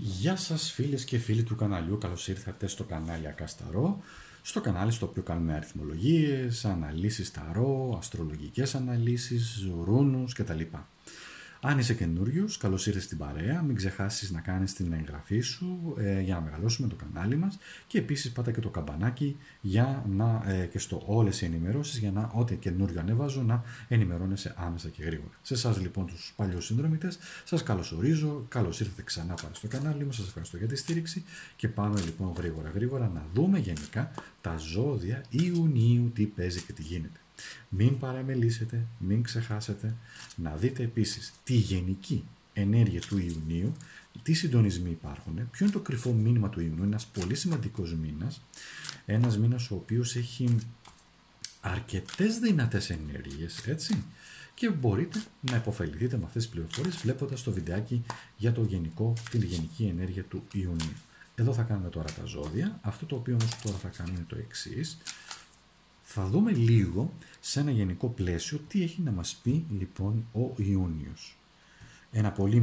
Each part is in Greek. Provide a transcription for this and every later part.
Γεια σας φίλες και φίλοι του καναλιού, καλώς ήρθατε στο κανάλι Ακασταρό, στο κανάλι στο οποίο κάνουμε αριθμολογίες, αναλύσεις ταρό, αστρολογικές αναλύσεις, ρούνους κτλ. Αν είσαι καινούριος, καλώς ήρθες στην παρέα, μην ξεχάσεις να κάνεις την εγγραφή σου για να μεγαλώσουμε το κανάλι μας και επίσης πάτα και το καμπανάκι για και στο όλες οι ενημερώσεις για να ό,τι καινούριο ανεβάζω να ενημερώνεσαι άμεσα και γρήγορα. Σε εσάς λοιπόν τους παλιούς συνδρομητές σας καλωσορίζω, καλώς ήρθατε ξανά πάλι στο κανάλι μας, σας ευχαριστώ για τη στήριξη και πάμε λοιπόν γρήγορα να δούμε γενικά τα ζώδια Ιουνίου τι παίζει και τι γίνεται. Μην παραμελήσετε, μην ξεχάσετε να δείτε επίσης τη γενική ενέργεια του Ιουνίου, τι συντονισμοί υπάρχουν, ποιο είναι το κρυφό μήνυμα του Ιουνίου, ένας πολύ σημαντικός μήνας, ένας μήνας ο οποίος έχει αρκετές δυνατές ενέργειες, έτσι, και μπορείτε να υποφεληθείτε με αυτές τις πληροφορίες βλέποντας το βιντεάκι για την γενική ενέργεια του Ιουνίου. Εδώ θα κάνουμε τώρα τα ζώδια, αυτό το οποίο όμως τώρα θα κάνουμε είναι το εξής. Θα δούμε λίγο σε ένα γενικό πλαίσιο τι έχει να μας πει λοιπόν ο Ιούνιος. Ένα πολύ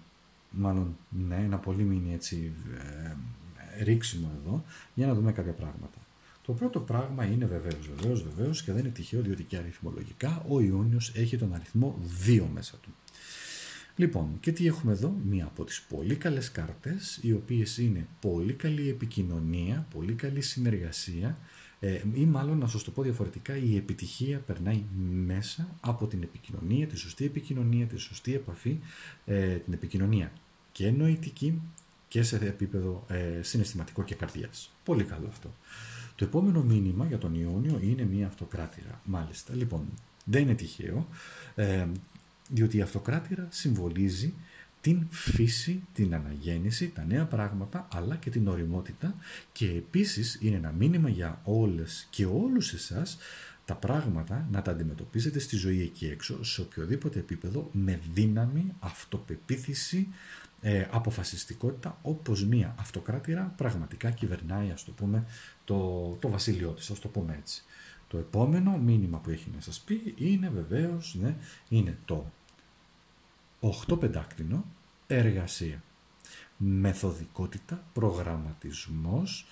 μίνι έτσι ρίξιμο εδώ για να δούμε κάποια πράγματα. Το πρώτο πράγμα είναι βεβαίως και δεν είναι τυχαίο διότι και αριθμολογικά ο Ιούνιος έχει τον αριθμό 2 μέσα του. Λοιπόν, και τι έχουμε εδώ, μία από τις πολύ καλές κάρτες, οι οποίες είναι πολύ καλή επικοινωνία, πολύ καλή συνεργασία, ή μάλλον να σας το πω διαφορετικά, η επιτυχία περνάει μέσα από την επικοινωνία, τη σωστή επαφή, την επικοινωνία και νοητική και σε επίπεδο συναισθηματικό και καρδιάς. Πολύ καλό αυτό. Το επόμενο μήνυμα για τον Ιούνιο είναι μία αυτοκράτηρα, μάλιστα. Λοιπόν, δεν είναι τυχαίο, διότι η αυτοκράτηρα συμβολίζει την φύση, την αναγέννηση, τα νέα πράγματα, αλλά και την ωριμότητα και επίσης είναι ένα μήνυμα για όλες και όλους εσάς τα πράγματα να τα αντιμετωπίζετε στη ζωή εκεί έξω, σε οποιοδήποτε επίπεδο, με δύναμη, αυτοπεποίθηση, αποφασιστικότητα, όπως μία αυτοκράτηρα πραγματικά κυβερνάει, ας το πούμε, το βασίλειό της, ας το πούμε έτσι. Το επόμενο μήνυμα που έχει να σας πει είναι βεβαίως, είναι το 8 πεντάκτηνο, εργασία, μεθοδικότητα, προγραμματισμός,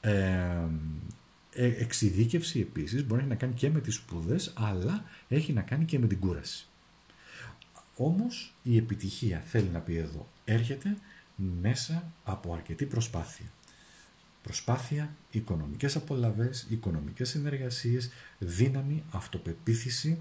εξειδίκευση επίσης, μπορεί να κάνει και με τις σπουδές, αλλά έχει να κάνει και με την κούραση. Όμως η επιτυχία, θέλει να πει εδώ, έρχεται μέσα από αρκετή προσπάθεια. Προσπάθεια, οικονομικές απολαβές, οικονομικές συνεργασίες, δύναμη, αυτοπεποίθηση,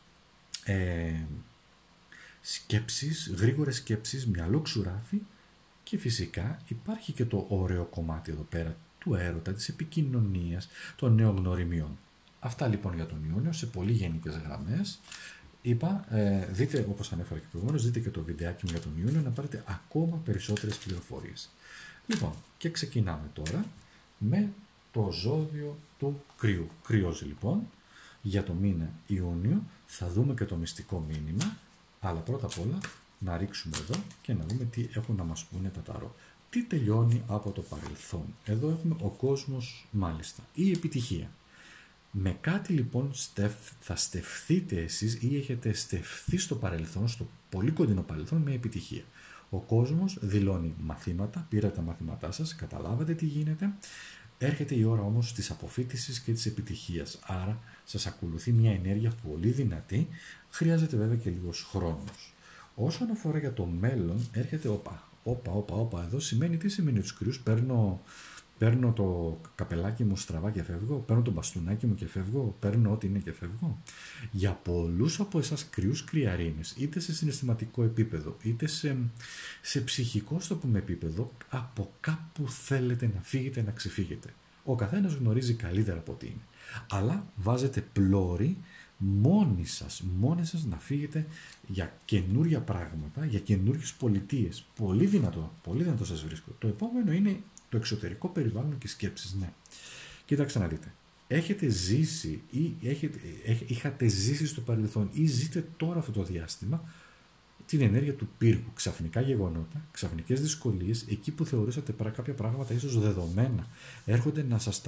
σκέψεις, γρήγορες σκέψεις, μυαλό ξουράφι και φυσικά υπάρχει και το ωραίο κομμάτι εδώ πέρα του έρωτα, της επικοινωνίας, των νέων γνωριμιών. Αυτά λοιπόν για τον Ιούνιο σε πολύ γενικές γραμμές. Είπα, δείτε όπως ανέφερα και προηγουμένως, δείτε και το βιντεάκι μου για τον Ιούνιο να πάρετε ακόμα περισσότερες πληροφορίες. Λοιπόν, και ξεκινάμε τώρα με το ζώδιο του κρυού. Κρυός λοιπόν, για το μήνα Ιούνιο θα δούμε και το μυστικό μήνυμα, αλλά πρώτα απ' όλα να ρίξουμε εδώ και να δούμε τι έχουν να μας πούνε τα ταρό. Τι τελειώνει από το παρελθόν. Εδώ έχουμε ο κόσμος, μάλιστα, η επιτυχία. Με κάτι λοιπόν θα στεφθείτε εσείς ή έχετε στεφθεί στο παρελθόν, στο πολύ κοντινό παρελθόν με επιτυχία. Ο κόσμος δηλώνει μαθήματα, πήρατε τα μαθήματά σας, καταλάβατε τι γίνεται. Έρχεται η ώρα όμως της αποφύτισης και της επιτυχίας, άρα σας ακολουθεί μια ενέργεια πολύ δυνατή, χρειάζεται βέβαια και λίγος χρόνος. Όσον αφορά για το μέλλον, έρχεται όπα, εδώ σημαίνει τι σημαίνει τους κρυούς, παίρνω το καπελάκι μου στραβά και φεύγω, παίρνω το μπαστούνάκι μου και φεύγω, παίρνω ό,τι είναι και φεύγω. Για πολλούς από εσάς κρυούς κρυαρίνες, είτε σε συναισθηματικό επίπεδο, είτε σε ψυχικό στο πούμε επίπεδο, από κάπου θέλετε να φύγετε, να ξεφύγετε. Ο καθένας γνωρίζει καλύτερα από τι είναι. Αλλά βάζετε πλώρη μόνοι σας να φύγετε για καινούρια πράγματα, για καινούριες πολιτείες. Πολύ δυνατό σας βρίσκω. Το επόμενο είναι το εξωτερικό περιβάλλον και σκέψεις, ναι. Κοίταξε να δείτε. Έχετε ζήσει ή είχατε ζήσει στο παρελθόν ή ζείτε τώρα αυτό το διάστημα την ενέργεια του πύργου. Ξαφνικά γεγονότα, ξαφνικές δυσκολίες, εκεί που θεωρήσατε κάποια πράγματα ίσως δεδομένα, έρχονται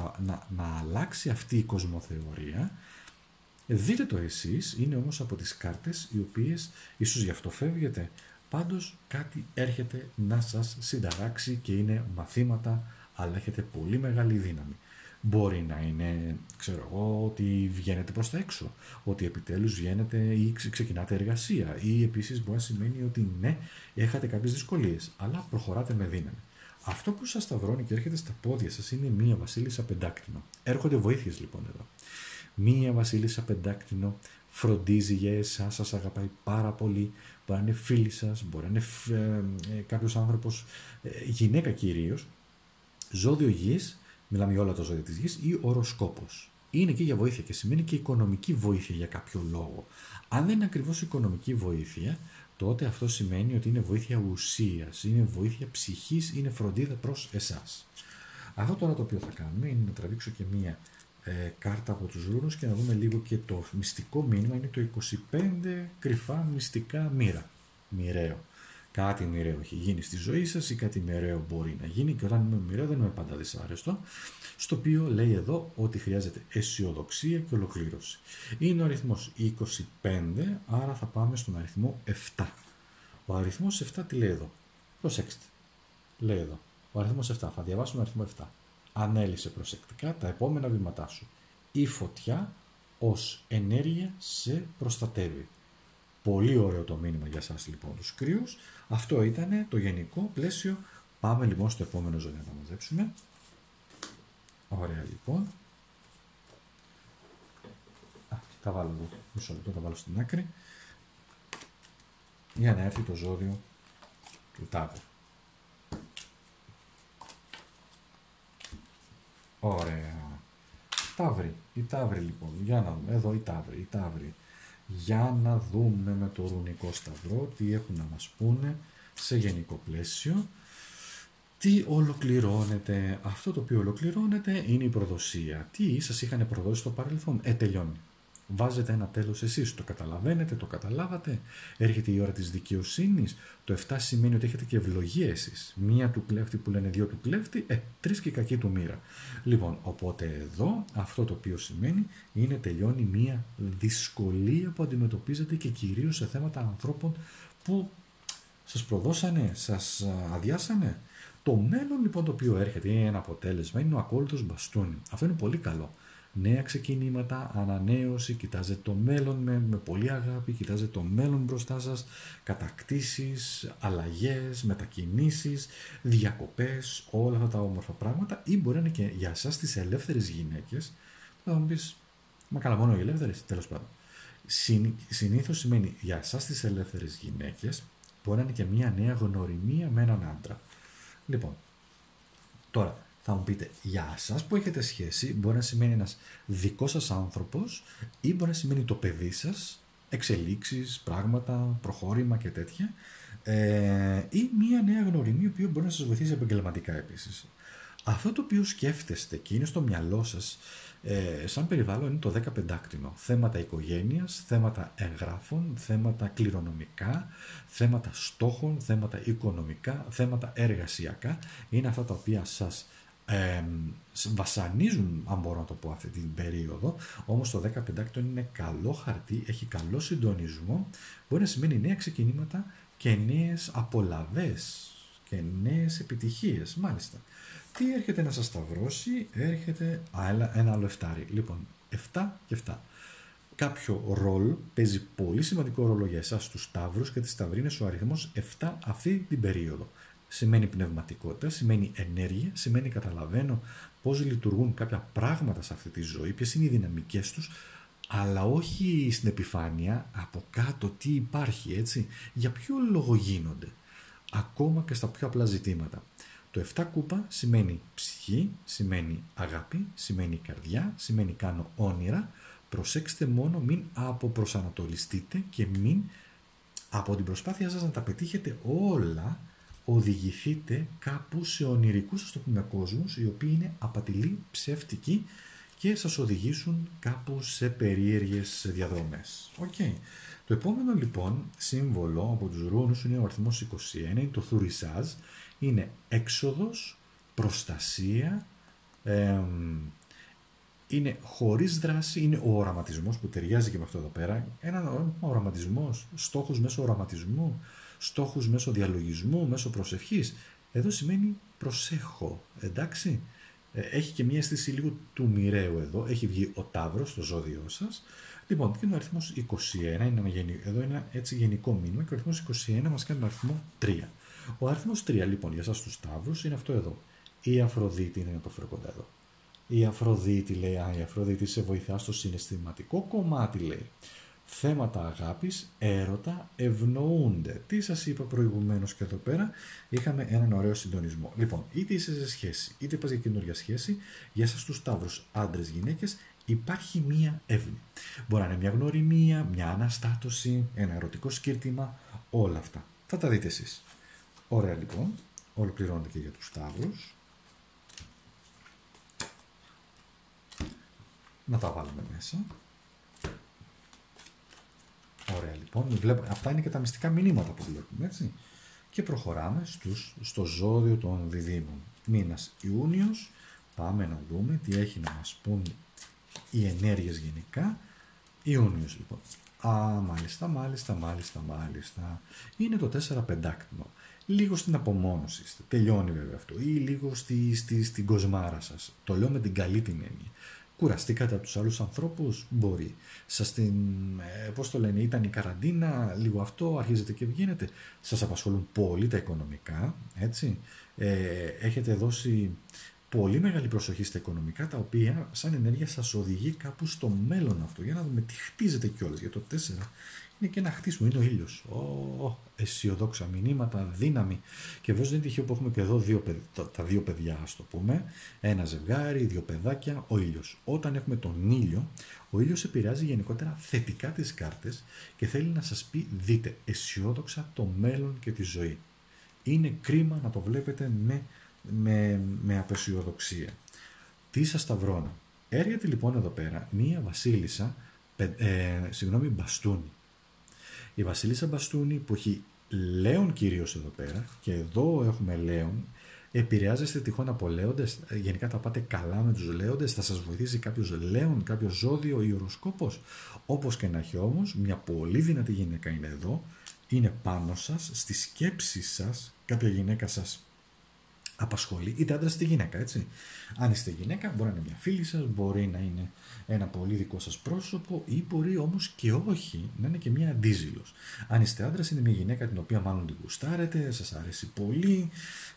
να αλλάξει αυτή η κοσμοθεωρία. Δείτε το εσείς, είναι όμως από τις κάρτες οι οποίες ίσως γι' αυτό φεύγετε Πάντως κάτι έρχεται να σας συνταράξει και είναι μαθήματα, αλλά έχετε πολύ μεγάλη δύναμη. Μπορεί να είναι, ξέρω εγώ, ότι βγαίνετε προς τα έξω, ότι επιτέλους βγαίνετε ή ξεκινάτε εργασία, ή επίσης μπορεί να σημαίνει ότι ναι, έχετε κάποιες δυσκολίες, αλλά προχωράτε με δύναμη. Αυτό που σας σταυρώνει και έρχεται στα πόδια σας είναι μία βασίλισσα πεντάκτηνο. Έρχονται βοήθειες λοιπόν εδώ. Μία βασίλισσα πεντάκτηνο φροντίζει για εσάς, σας αγαπάει πάρα πολύ. Μπορεί να είναι φίλη σας, μπορεί να είναι κάποιος άνθρωπος, γυναίκα κυρίως, ζώδιο γης, μιλάμε για όλα τα ζώδια της γης, ή οροσκόπος. Είναι και για βοήθεια και σημαίνει και οικονομική βοήθεια για κάποιο λόγο. Αν δεν είναι ακριβώς οικονομική βοήθεια, τότε αυτό σημαίνει ότι είναι βοήθεια ουσίας, είναι βοήθεια ψυχής, είναι φροντίδα προς εσάς. Αυτό τώρα το οποίο θα κάνουμε είναι να τραβήξω και μία κάρτα από τους ρούνους και να δούμε λίγο και το μυστικό μήνυμα. Είναι το 25 κρυφά μυστικά μοίρα. Μοιραίο. Κάτι μοιραίο έχει γίνει στη ζωή σας ή κάτι μοιραίο μπορεί να γίνει, και όταν είμαι μοιραίο δεν είμαι πάντα δυσάρεστο, στο οποίο λέει εδώ ότι χρειάζεται αισιοδοξία και ολοκλήρωση. Είναι ο αριθμός 25, άρα θα πάμε στον αριθμό 7. Ο αριθμός 7 τι λέει εδώ? Προσέξτε. Λέει εδώ. Ο αριθμός 7. Θα διαβάσουμε αριθμό 7. Ανέλησε προσεκτικά τα επόμενα βήματά σου. Η φωτιά ως ενέργεια σε προστατεύει. Πολύ ωραίο το μήνυμα για σας λοιπόν τους κρύους. Αυτό ήταν το γενικό πλαίσιο. Πάμε λοιπόν στο επόμενο ζώδιο να τα μαζέψουμε. Ωραία λοιπόν. Τα βάλω εδώ. Μισό λεπτό, τα βάλω στην άκρη. Για να έρθει το ζώδιο του Ταύρου. Ωραία. Ταύρη. Η Ταύρη λοιπόν. Για να δούμε. Εδώ η Ταύρη. Για να δούμε με το ρουνικό σταυρό τι έχουν να μας πούνε σε γενικό πλαίσιο. Τι ολοκληρώνεται? Αυτό το οποίο ολοκληρώνεται είναι η προδοσία. Τι σας είχαν προδώσει στο παρελθόν? Τελειώνει. Βάζετε ένα τέλος εσείς. Το καταλαβαίνετε, το καταλάβατε. Έρχεται η ώρα της δικαιοσύνης. Το 7 σημαίνει ότι έχετε και ευλογία εσείς. Μία του κλέφτη που λένε δύο του κλέφτη, 3 και κακή του μοίρα. Λοιπόν, οπότε εδώ αυτό το οποίο σημαίνει είναι τελειώνει μία δυσκολία που αντιμετωπίζετε και κυρίως σε θέματα ανθρώπων που σας προδώσανε, σας αδειάσανε. Το μέλλον λοιπόν το οποίο έρχεται είναι ένα αποτέλεσμα, είναι ο ακόλουθος μπαστούνι. Αυτό είναι πολύ καλό. Νέα ξεκινήματα, ανανέωση, κοιτάζετε το μέλλον με πολύ αγάπη, κοιτάζετε το μέλλον μπροστά σας, κατακτήσεις, αλλαγές, μετακινήσεις, διακοπές, όλα αυτά τα όμορφα πράγματα, ή μπορεί να είναι και για εσάς τις ελεύθερες γυναίκες. Θα μου πεις, μα καλά μόνο οι ελεύθερες, τέλος πάντων. Συνήθως σημαίνει για εσάς τις ελεύθερες γυναίκες, μπορεί να είναι και μια νέα γνωριμία με έναν άντρα. Λοιπόν, τώρα, θα μου πείτε, για εσάς που έχετε σχέση, μπορεί να σημαίνει ένας δικός σας άνθρωπος ή μπορεί να σημαίνει το παιδί σας, εξελίξεις, πράγματα, προχώρημα και τέτοια, ή μία νέα γνωριμία που μπορεί να σας βοηθήσει επαγγελματικά επίσης. Αυτό το οποίο σκέφτεστε και είναι στο μυαλό σας, σαν περιβάλλον είναι το 15άκτηνο. Θέματα οικογένειας, θέματα εγγράφων, θέματα κληρονομικά, θέματα στόχων, θέματα οικονομικά, θέματα εργασιακά. Είναι αυτά τα οποία σας βασανίζουν, αν μπορώ να το πω, αυτή την περίοδο. Όμως το 15άκτηνο είναι καλό χαρτί, έχει καλό συντονισμό, μπορεί να σημαίνει νέα ξεκινήματα και νέες απολαβές και νέες επιτυχίες, μάλιστα. Τι έρχεται να σας σταυρώσει? Έρχεται ένα άλλο εφτάρι. Λοιπόν, 7 και 7. Κάποιο ρόλο, παίζει πολύ σημαντικό ρόλο για εσάς τους Σταύρους και τις Σταυρίνες ο αριθμός 7 αυτή την περίοδο. Σημαίνει πνευματικότητα, σημαίνει ενέργεια, σημαίνει καταλαβαίνω πώς λειτουργούν κάποια πράγματα σε αυτή τη ζωή, ποιες είναι οι δυναμικές τους, αλλά όχι στην επιφάνεια, από κάτω τι υπάρχει, έτσι, για ποιο λόγο γίνονται, ακόμα και στα πιο απλά ζητήματα. Το 7 κούπα σημαίνει ψυχή, σημαίνει αγάπη, σημαίνει καρδιά, σημαίνει κάνω όνειρα. Προσέξτε μόνο, μην αποπροσανατολιστείτε και μην από την προσπάθειά σας να τα πετύχετε όλα οδηγηθείτε κάπου σε ονειρικούς, ας το πούμε, κόσμους, οι οποίοι είναι απατηλοί, ψεύτικοι και σας οδηγήσουν κάπου σε περίεργες διαδρομές. Okay. Το επόμενο λοιπόν σύμβολο από τους ρούνους είναι ο αριθμός 21, είναι το θουρισάζ, είναι έξοδος, προστασία, είναι χωρίς δράση, είναι ο οραματισμός που ταιριάζει και με αυτό εδώ πέρα, ένα οραματισμός, στόχος μέσω οραματισμού, στόχους μέσω διαλογισμού, μέσω προσευχής. Εδώ σημαίνει προσέχω, εντάξει. Έχει και μια αίσθηση λίγο του μοιραίου εδώ. Έχει βγει ο Ταύρος στο ζώδιό σας. Λοιπόν, και ο αριθμός 21 είναι εδώ ένα έτσι γενικό μήνυμα και ο αριθμός 21 μας κάνει τον αριθμό 3. Ο αριθμός 3 λοιπόν για εσάς τους Ταύρους είναι αυτό εδώ. Η Αφροδίτη είναι να το φέρω κοντά εδώ. Η Αφροδίτη λέει, η Αφροδίτη σε βοηθά στο συναισθηματικό κομμάτι λέει. Θέματα αγάπης, έρωτα, ευνοούνται. Τι σας είπα προηγουμένως και εδώ πέρα, είχαμε έναν ωραίο συντονισμό. Λοιπόν, είτε είσαι σε σχέση, είτε πας για καινούργια σχέση, για εσάς τους Ταύρους, άντρες, γυναίκες, υπάρχει μία εύνοια. Μπορεί να είναι μια γνωριμία, μια αναστάτωση, ένα ερωτικό σκύρτημα, όλα αυτά. Θα τα δείτε εσείς. Ωραία λοιπόν, ολοκληρώνεται και για τους Ταύρους. Να τα βάλουμε μέσα. Ωραία λοιπόν, αυτά είναι και τα μυστικά μηνύματα που βλέπουμε, έτσι. Και προχωράμε στο ζώδιο των Διδύμων. Μήνας Ιούνιος, πάμε να δούμε τι έχει να μας πούν οι ενέργειες γενικά. Ιούνιος λοιπόν. Μάλιστα. Είναι το 4-5. Λίγο στην απομόνωση είστε. Τελειώνει βέβαια αυτό. Ή λίγο στην κοσμάρα σας. Το λέω με την καλή την έννοια. Κουραστήκατε από τους άλλους ανθρώπους, μπορεί. Σας πώς το λένε, ήταν η καραντίνα, λίγο αυτό, αρχίζετε και βγαίνετε. Σας απασχολούν πολύ τα οικονομικά, έτσι. Έχετε δώσει πολύ μεγάλη προσοχή στα οικονομικά, τα οποία σαν ενέργεια σας οδηγεί κάπου στο μέλλον αυτό. Για να δούμε τι χτίζετε κιόλας. Για το 4 είναι και ένα χτίσιμο, είναι ο ήλιος. Αισιοδόξα μηνύματα, δύναμη. Και βέβαια δεν είναι τυχαίο που έχουμε και εδώ τα δύο παιδιά, ας το πούμε. Ένα ζευγάρι, δύο παιδάκια, ο ήλιος. Όταν έχουμε τον ήλιο, ο ήλιος επηρεάζει γενικότερα θετικά τις κάρτες και θέλει να σας πει, δείτε αισιόδοξα το μέλλον και τη ζωή. Είναι κρίμα να το βλέπετε με απεσιοδοξία. Τι σας σταυρώνω. Έρχεται λοιπόν εδώ πέρα μία βασίλισσα, μπαστούνι. Η βασίλισσα μπαστούνι που έχει λέον κυρίως εδώ πέρα, και εδώ έχουμε λέον, επηρεάζεστε τυχόν από λέοντες, γενικά τα πάτε καλά με τους λέοντες, θα σας βοηθήσει κάποιος λέον, κάποιο ζώδιο ή οροσκόπος. Όπως και να έχει όμως, μια πολύ δυνατή γυναίκα είναι εδώ, είναι πάνω σας, στις σκέψεις σας, κάποια γυναίκα σας απασχολεί, είτε άντρας είτε γυναίκα, έτσι. Αν είστε γυναίκα, μπορεί να είναι μια φίλη σας, μπορεί να είναι ένα πολύ δικό σας πρόσωπο, ή μπορεί όμως και όχι, να είναι και μια αντίζηλος. Αν είστε άντρας, είναι μια γυναίκα την οποία μάλλον την γουστάρετε, σας αρέσει πολύ,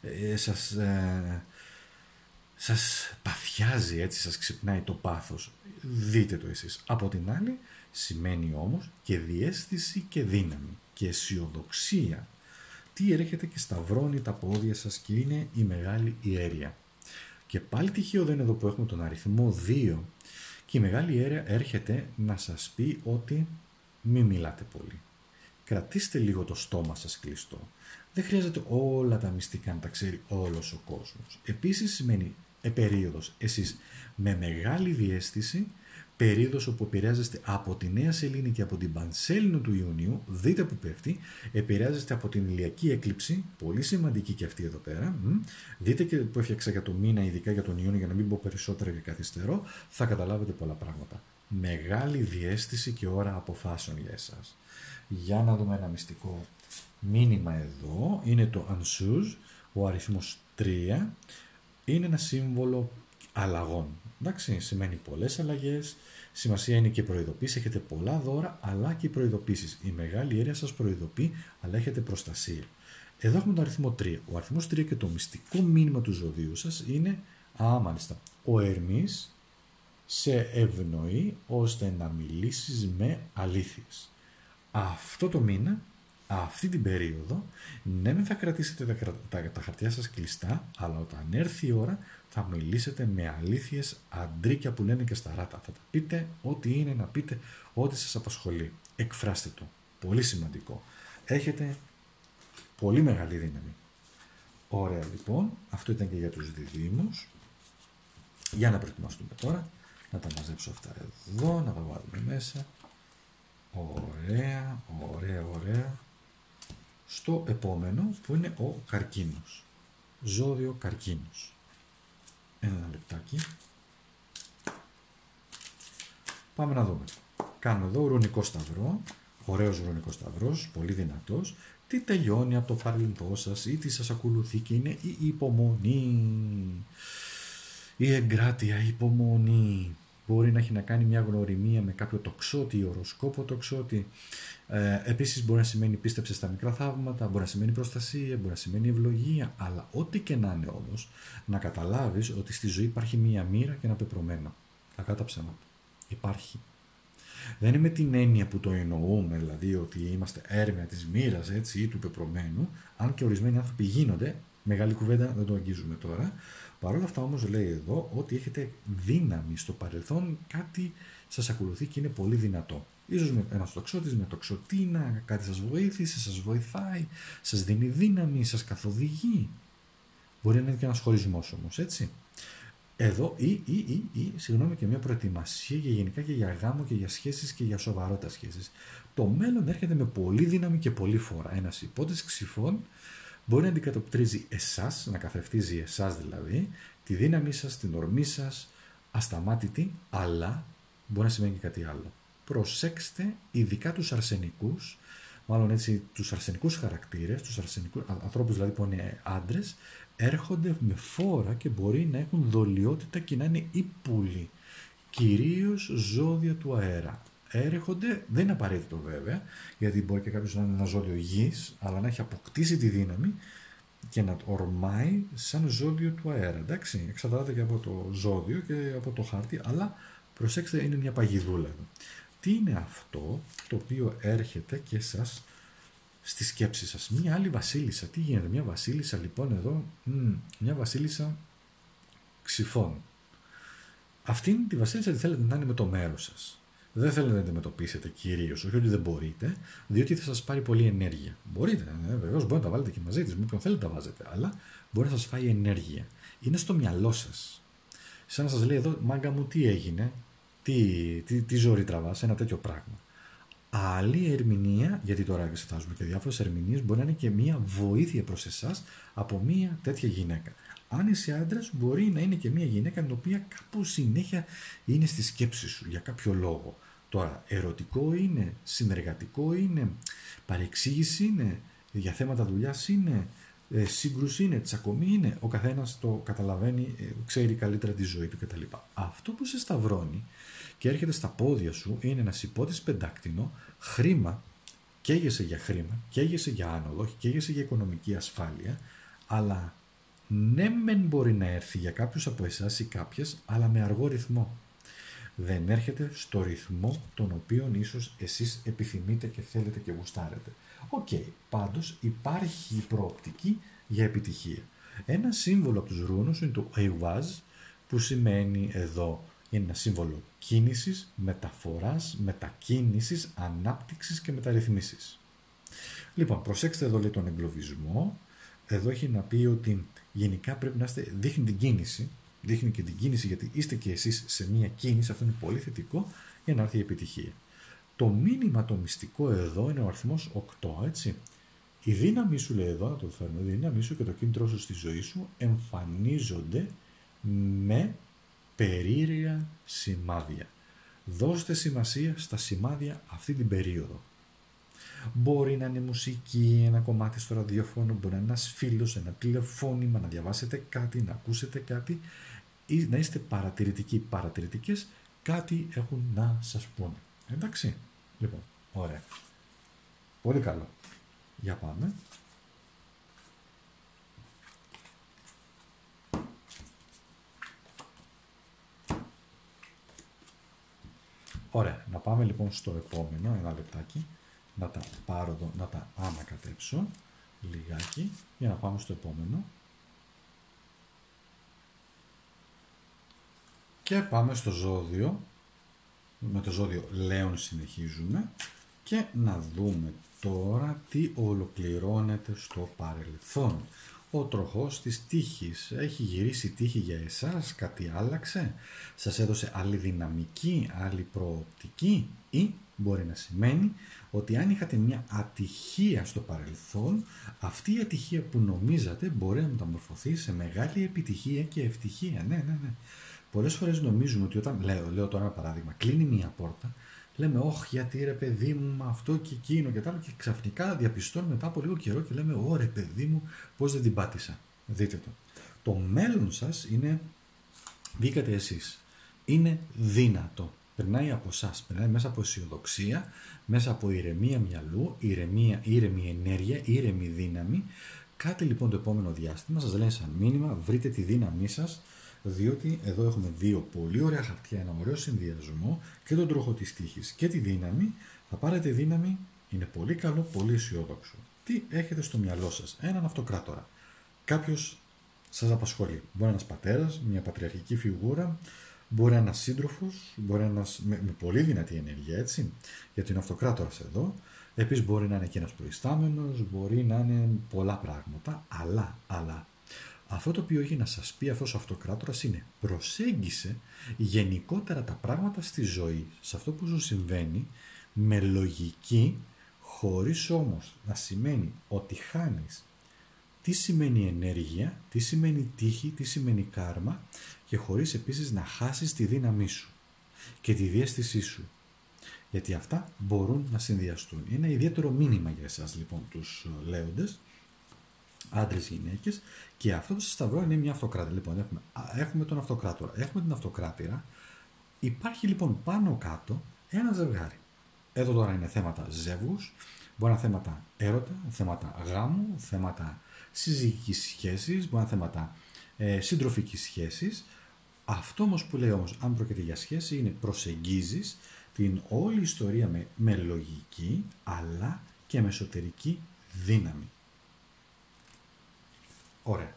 σας παθιάζει, έτσι, σας ξυπνάει το πάθος. Δείτε το εσείς. Από την άλλη, σημαίνει όμως και διαίσθηση και δύναμη και αισιοδοξία. Τι έρχεται και σταυρώνει τα πόδια σας και είναι η μεγάλη ιέρια. Και πάλι τυχαίο δεν είναι εδώ που έχουμε τον αριθμό 2 και η μεγάλη ιέρια έρχεται να σας πει ότι μην μιλάτε πολύ. Κρατήστε λίγο το στόμα σας κλειστό. Δεν χρειάζεται όλα τα μυστικά να τα ξέρει όλος ο κόσμος. Επίσης σημαίνει περίοδος εσείς με μεγάλη διαίσθηση, περίοδος όπου επηρεάζεστε από τη Νέα Σελήνη και από την Πανσέλινο του Ιουνίου, δείτε που πέφτει, επηρεάζεστε από την ηλιακή έκλειψη, πολύ σημαντική και αυτή εδώ πέρα, δείτε και που έφτιαξα για το μήνα, ειδικά για τον Ιούνιο, για να μην πω περισσότερα και καθυστερώ, θα καταλάβετε πολλά πράγματα. Μεγάλη διαίσθηση και ώρα αποφάσεων για εσάς. Για να δούμε ένα μυστικό μήνυμα εδώ, είναι το Ansuz, ο αριθμός 3, είναι ένα σύμβολο αλλαγών. Εντάξει, σημαίνει πολλές αλλαγές, σημασία είναι και προειδοποίηση, έχετε πολλά δώρα, αλλά και προειδοποίησεις. Η μεγάλη ιέρια σας προειδοποιεί, αλλά έχετε προστασία. Εδώ έχουμε τον αριθμό 3. Ο αριθμός 3 και το μυστικό μήνυμα του ζωδίου σας είναι, μάλιστα, ο Ερμής σε ευνοεί ώστε να μιλήσεις με αλήθειες. Αυτό το μήνα, αυτή την περίοδο, ναι μεν θα κρατήσετε τα χαρτιά σας κλειστά, αλλά όταν έρθει η ώρα θα μιλήσετε με αλήθειες, αντρίκια που λένε και στα ράτα. Θα τα πείτε ό,τι είναι να πείτε, ό,τι σας απασχολεί. Εκφράστε το. Πολύ σημαντικό. Έχετε πολύ μεγάλη δύναμη. Ωραία λοιπόν, αυτό ήταν και για τους διδύμους. Για να προετοιμαστούμε τώρα, να τα μαζέψω αυτά εδώ, να τα βάλουμε μέσα. Ωραία, ωραία, ωραία. Στο επόμενο που είναι ο καρκίνος. Ζώδιο καρκίνος. Ένα λεπτάκι. Πάμε να δούμε. Κάνουμε εδώ ρουνικό σταυρό. Ωραίος ρουνικός σταυρός, πολύ δυνατός. τι τελειώνει από το παρελθόν σας ή τι σας ακολουθεί και είναι η υπομονή, η εγκράτεια, η υπομονή. Μπορεί να έχει να κάνει μια γνωριμία με κάποιο τοξότη, οροσκόπο τοξότη. Επίσης μπορεί να σημαίνει πίστεψε στα μικρά θαύματα, μπορεί να σημαίνει προστασία, μπορεί να σημαίνει ευλογία, αλλά ό,τι και να είναι όμως, να καταλάβεις ότι στη ζωή υπάρχει μια μοίρα και ένα πεπρωμένο. Κακά τα ψέματα. Υπάρχει. Δεν είναι με την έννοια που το εννοούμε, δηλαδή ότι είμαστε έρμεα της μοίρας ή του πεπρωμένου, αν και ορισμένοι άνθρωποι γίνονται, μεγάλη κουβέντα, δεν το αγγίζουμε τώρα. Παρ' όλα αυτά όμως λέει εδώ ότι έχετε δύναμη στο παρελθόν, κάτι σας ακολουθεί και είναι πολύ δυνατό. Ίσως με ένας τοξότης, με τοξοτίνα, κάτι σας βοήθησε, σας βοηθάει, σας δίνει δύναμη, σας καθοδηγεί. Μπορεί να είναι και ένας χωρισμός όμως, έτσι. Εδώ συγγνώμη, και μια προετοιμασία για γενικά και για γάμο και για σχέσεις και για σοβαρότητα σχέσεις. Το μέλλον έρχεται με πολύ δύναμη και πολύ φόρα. Ένας υπότης ξυφών μπορεί να αντικατοπτρίζει εσάς, να καθρεφτίζει εσάς δηλαδή, τη δύναμή σας, την ορμή σας, ασταμάτητη, αλλά μπορεί να σημαίνει και κάτι άλλο. Προσέξτε ειδικά τους αρσενικούς, μάλλον έτσι τους αρσενικούς χαρακτήρες, τους αρσενικούς ανθρώπους δηλαδή που είναι άντρες, έρχονται με φόρα και μπορεί να έχουν δολιότητα και να είναι ύπουλοι. Κυρίως ζώδια του αέρα. Έρχονται, δεν είναι απαραίτητο βέβαια, γιατί μπορεί και κάποιος να είναι ένα ζώδιο γης, αλλά να έχει αποκτήσει τη δύναμη και να ορμάει σαν ζώδιο του αέρα. Εντάξει, εξαρτάται και από το ζώδιο και από το χάρτη, αλλά προσέξτε, είναι μια παγιδούλα εδώ. Τι είναι αυτό το οποίο έρχεται και σας στη σκέψη σας? Μία άλλη βασίλισσα. Τι γίνεται? Μια βασίλισσα λοιπόν εδώ, μια βασίλισσα ξυφών. Αυτήν τη βασίλισσα τη θέλετε να είναι με το μέρος σας. Δεν θέλετε να την αντιμετωπίσετε κυρίως, όχι ότι δεν μπορείτε, διότι θα σας πάρει πολύ ενέργεια. Μπορείτε, βεβαίως μπορείτε να τα βάλετε και μαζί της, με ποιον θέλετε τα βάζετε, αλλά μπορεί να σας φάει ενέργεια. Είναι στο μυαλό σας. Σαν να σας λέει εδώ, μάγκα μου, τι έγινε, τι ζόρι τραβάς, ένα τέτοιο πράγμα. Άλλη ερμηνεία, γιατί τώρα εξετάζουμε και διάφορες ερμηνείες, μπορεί να είναι και μία βοήθεια προς εσάς από μία τέτοια γυναίκα. Αν είσαι άντρας, μπορεί να είναι και μία γυναίκα την οποία κάπου συνέχεια είναι στη σκέψη σου για κάποιο λόγο. Τώρα, ερωτικό είναι, συνεργατικό είναι, παρεξήγηση είναι, για θέματα δουλειάς είναι, σύγκρουση είναι, τσακωμή είναι. Ο καθένας το καταλαβαίνει, ξέρει καλύτερα τη ζωή του κτλ. Αυτό που σε σταυρώνει και έρχεται στα πόδια σου είναι ένας υπότης πεντάκτηνο, χρήμα, καίγεσαι για χρήμα, καίγεσαι για άνοδο, καίγεσαι για οικονομική ασφάλεια, αλλά ναι μεν μπορεί να έρθει για κάποιους από εσάς ή κάποιες, αλλά με αργό ρυθμό. Δεν έρχεται στο ρυθμό τον οποίον ίσως εσείς επιθυμείτε και θέλετε και γουστάρετε. Οκ, πάντως υπάρχει η προοπτική για επιτυχία. Ένα σύμβολο από τους ρούνους είναι το Eiwaz, που σημαίνει εδώ, είναι ένα σύμβολο κίνησης, μεταφοράς, μετακίνησης, ανάπτυξης και μεταρρυθμίσης. Λοιπόν, προσέξτε εδώ λέει τον εγκλωβισμό. Εδώ έχει να πει ότι γενικά πρέπει να είστε, δείχνει την κίνηση, δείχνει και την κίνηση γιατί είστε και εσείς σε μία κίνηση, αυτό είναι πολύ θετικό για να έρθει η επιτυχία. Το μήνυμα το μυστικό εδώ είναι ο αριθμός 8, έτσι. Η δύναμη σου, λέει εδώ, να το φέρουμε, η δύναμη σου και το κίνητρό σου στη ζωή σου εμφανίζονται με περίεργα σημάδια. Δώστε σημασία στα σημάδια αυτή την περίοδο. Μπορεί να είναι μουσική, ένα κομμάτι στο ραδιόφωνο, μπορεί να είναι ένας φίλος, ένα τηλεφώνημα, να διαβάσετε κάτι, να ακούσετε κάτι ή να είστε παρατηρητικοί, παρατηρητικές, κάτι έχουν να σας πούνε. Εντάξει, λοιπόν, ωραία. Πολύ καλό. Για πάμε. Ωραία, να πάμε λοιπόν στο επόμενο, ένα λεπτάκι, να τα πάρω εδώ, να τα ανακατέψω λιγάκι για να πάμε στο επόμενο. Και πάμε στο ζώδιο, με το ζώδιο Λέων συνεχίζουμε και να δούμε τώρα τι ολοκληρώνεται στο παρελθόν. Ο τροχός της τύχης. Έχει γυρίσει η τύχη για εσάς, κάτι άλλαξε, σας έδωσε άλλη δυναμική, άλλη προοπτική ή μπορεί να σημαίνει ότι αν είχατε μια ατυχία στο παρελθόν, αυτή η ατυχία που νομίζατε μπορεί να μεταμορφωθεί σε μεγάλη επιτυχία και ευτυχία. Ναι. Πολλές φορές νομίζουμε ότι όταν, λέω τώρα ένα παράδειγμα, κλείνει μια πόρτα, λέμε, όχι, γιατί ρε παιδί μου, αυτό και εκείνο και τα άλλο, και ξαφνικά διαπιστώνουμε μετά από λίγο καιρό και λέμε, ωρε παιδί μου, πώς δεν την πάτησα. Δείτε το. Το μέλλον σας είναι, βγήκατε εσείς, είναι δύνατο. Περνάει από εσάς, περνάει μέσα από αισιοδοξία, μέσα από ηρεμία μυαλού, ήρεμη ενέργεια, ήρεμη δύναμη. Κάτι λοιπόν το επόμενο διάστημα σας λένε σαν μήνυμα, βρείτε τη δύναμή σας, διότι εδώ έχουμε δύο πολύ ωραία χαρτιά, ένα ωραίο συνδυασμό και τον τροχό της τύχης και τη δύναμη. Θα πάρετε δύναμη, είναι πολύ καλό, πολύ αισιόδοξο. Τι έχετε στο μυαλό σας? Έναν αυτοκράτορα. Κάποιος σας απασχολεί. Μπορεί να είναι ένας πατέρας, μια πατριαρχική φιγούρα, μπορεί να είναι ένας σύντροφος, μπορεί να είναι ένας με πολύ δυνατή ενέργεια, έτσι, γιατί είναι αυτοκράτορας εδώ. Επίσης μπορεί να είναι και ένας προϊστάμενος, μπορεί να είναι πολλά πράγματα, αλλά αυτό το οποίο έχει να σας πει αυτός ο αυτοκράτορας είναι προσέγγισε γενικότερα τα πράγματα στη ζωή, σε αυτό που σου συμβαίνει, με λογική, χωρίς όμως να σημαίνει ότι χάνεις τι σημαίνει ενέργεια, τι σημαίνει τύχη, τι σημαίνει κάρμα, και χωρίς επίσης να χάσεις τη δύναμή σου και τη διαίσθησή σου. Γιατί αυτά μπορούν να συνδυαστούν. Είναι ένα ιδιαίτερο μήνυμα για εσάς λοιπόν τους λέοντες, άντρες, γυναίκες, και αυτό που σας σταυρώ είναι μια αυτοκράτηρα. Λοιπόν, έχουμε τον αυτοκράτορα, έχουμε την αυτοκράτηρα. Υπάρχει λοιπόν πάνω κάτω ένα ζευγάρι. Εδώ τώρα είναι θέματα ζεύγους, μπορεί να είναι θέματα έρωτα, θέματα γάμου, θέματα συζυγικής σχέσης, μπορεί να είναι θέματα συντροφικής σχέσης. Αυτό όμως που λέει όμως, αν πρόκειται για σχέση, είναι προσεγγίζεις την όλη ιστορία με λογική, αλλά και με εσωτερική δύναμη. Ωραία.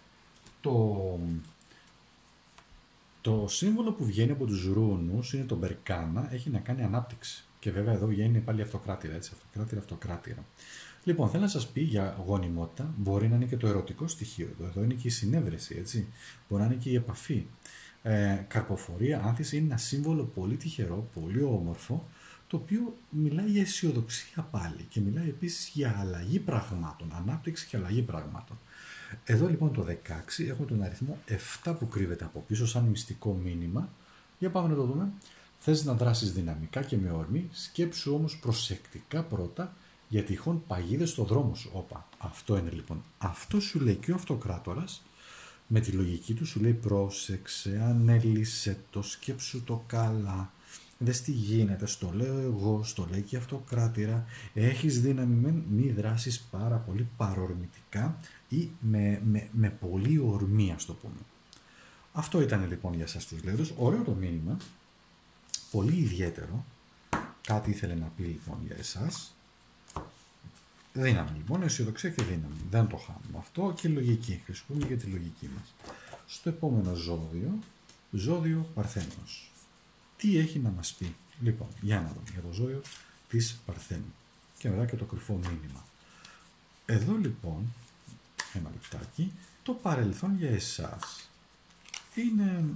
Το σύμβολο που βγαίνει από τους ρούνους είναι το Μπερκάνα, έχει να κάνει ανάπτυξη. Και βέβαια εδώ βγαίνει πάλι αυτοκράτηρα, έτσι, αυτοκράτηρα. Λοιπόν, θέλω να σας πει για γονιμότητα, μπορεί να είναι και το ερωτικό στοιχείο εδώ είναι και η συνέβρεση, έτσι, μπορεί να είναι και η επαφή. Καρποφορία, άνθηση, είναι ένα σύμβολο πολύ τυχερό, πολύ όμορφο, το οποίο μιλάει για αισιοδοξία πάλι και μιλάει επίσης για αλλαγή πραγμάτων, ανάπτυξη και αλλαγή πραγμάτων. Εδώ λοιπόν το 16 έχουμε τον αριθμό 7 που κρύβεται από πίσω σαν μυστικό μήνυμα. Για πάμε να το δούμε. Θες να δράσεις δυναμικά και με όρμη, σκέψου όμως προσεκτικά πρώτα για τυχόν παγίδες στο δρόμο σου. Όπα, αυτό είναι λοιπόν. Αυτό σου λέει και ο αυτοκράτορας, με τη λογική του σου λέει πρόσεξε, ανέλυσε το, σκέψου το καλά, δες τι γίνεται, στο λέω εγώ, στο λέει και η αυτοκράτηρα, έχεις δύναμη, μη δράσεις πάρα πολύ παρορμητικά ή με πολύ ορμή, ας το πούμε. Αυτό ήταν λοιπόν για σας τους λέοντες, ωραίο το μήνυμα, πολύ ιδιαίτερο, κάτι ήθελε να πει λοιπόν για εσάς. Δύναμη λοιπόν, αισιοδοξία και δύναμη. Δεν το χάνουμε αυτό, και λογική. Χρησιμοποιούμε για τη λογική μας. Στο επόμενο ζώδιο Παρθένος. Τι έχει να μας πει? Λοιπόν, για να δούμε για το ζώδιο της Παρθένου. Και μετά και το κρυφό μήνυμα. Εδώ λοιπόν, ένα λεπτάκι, το παρελθόν για εσάς είναι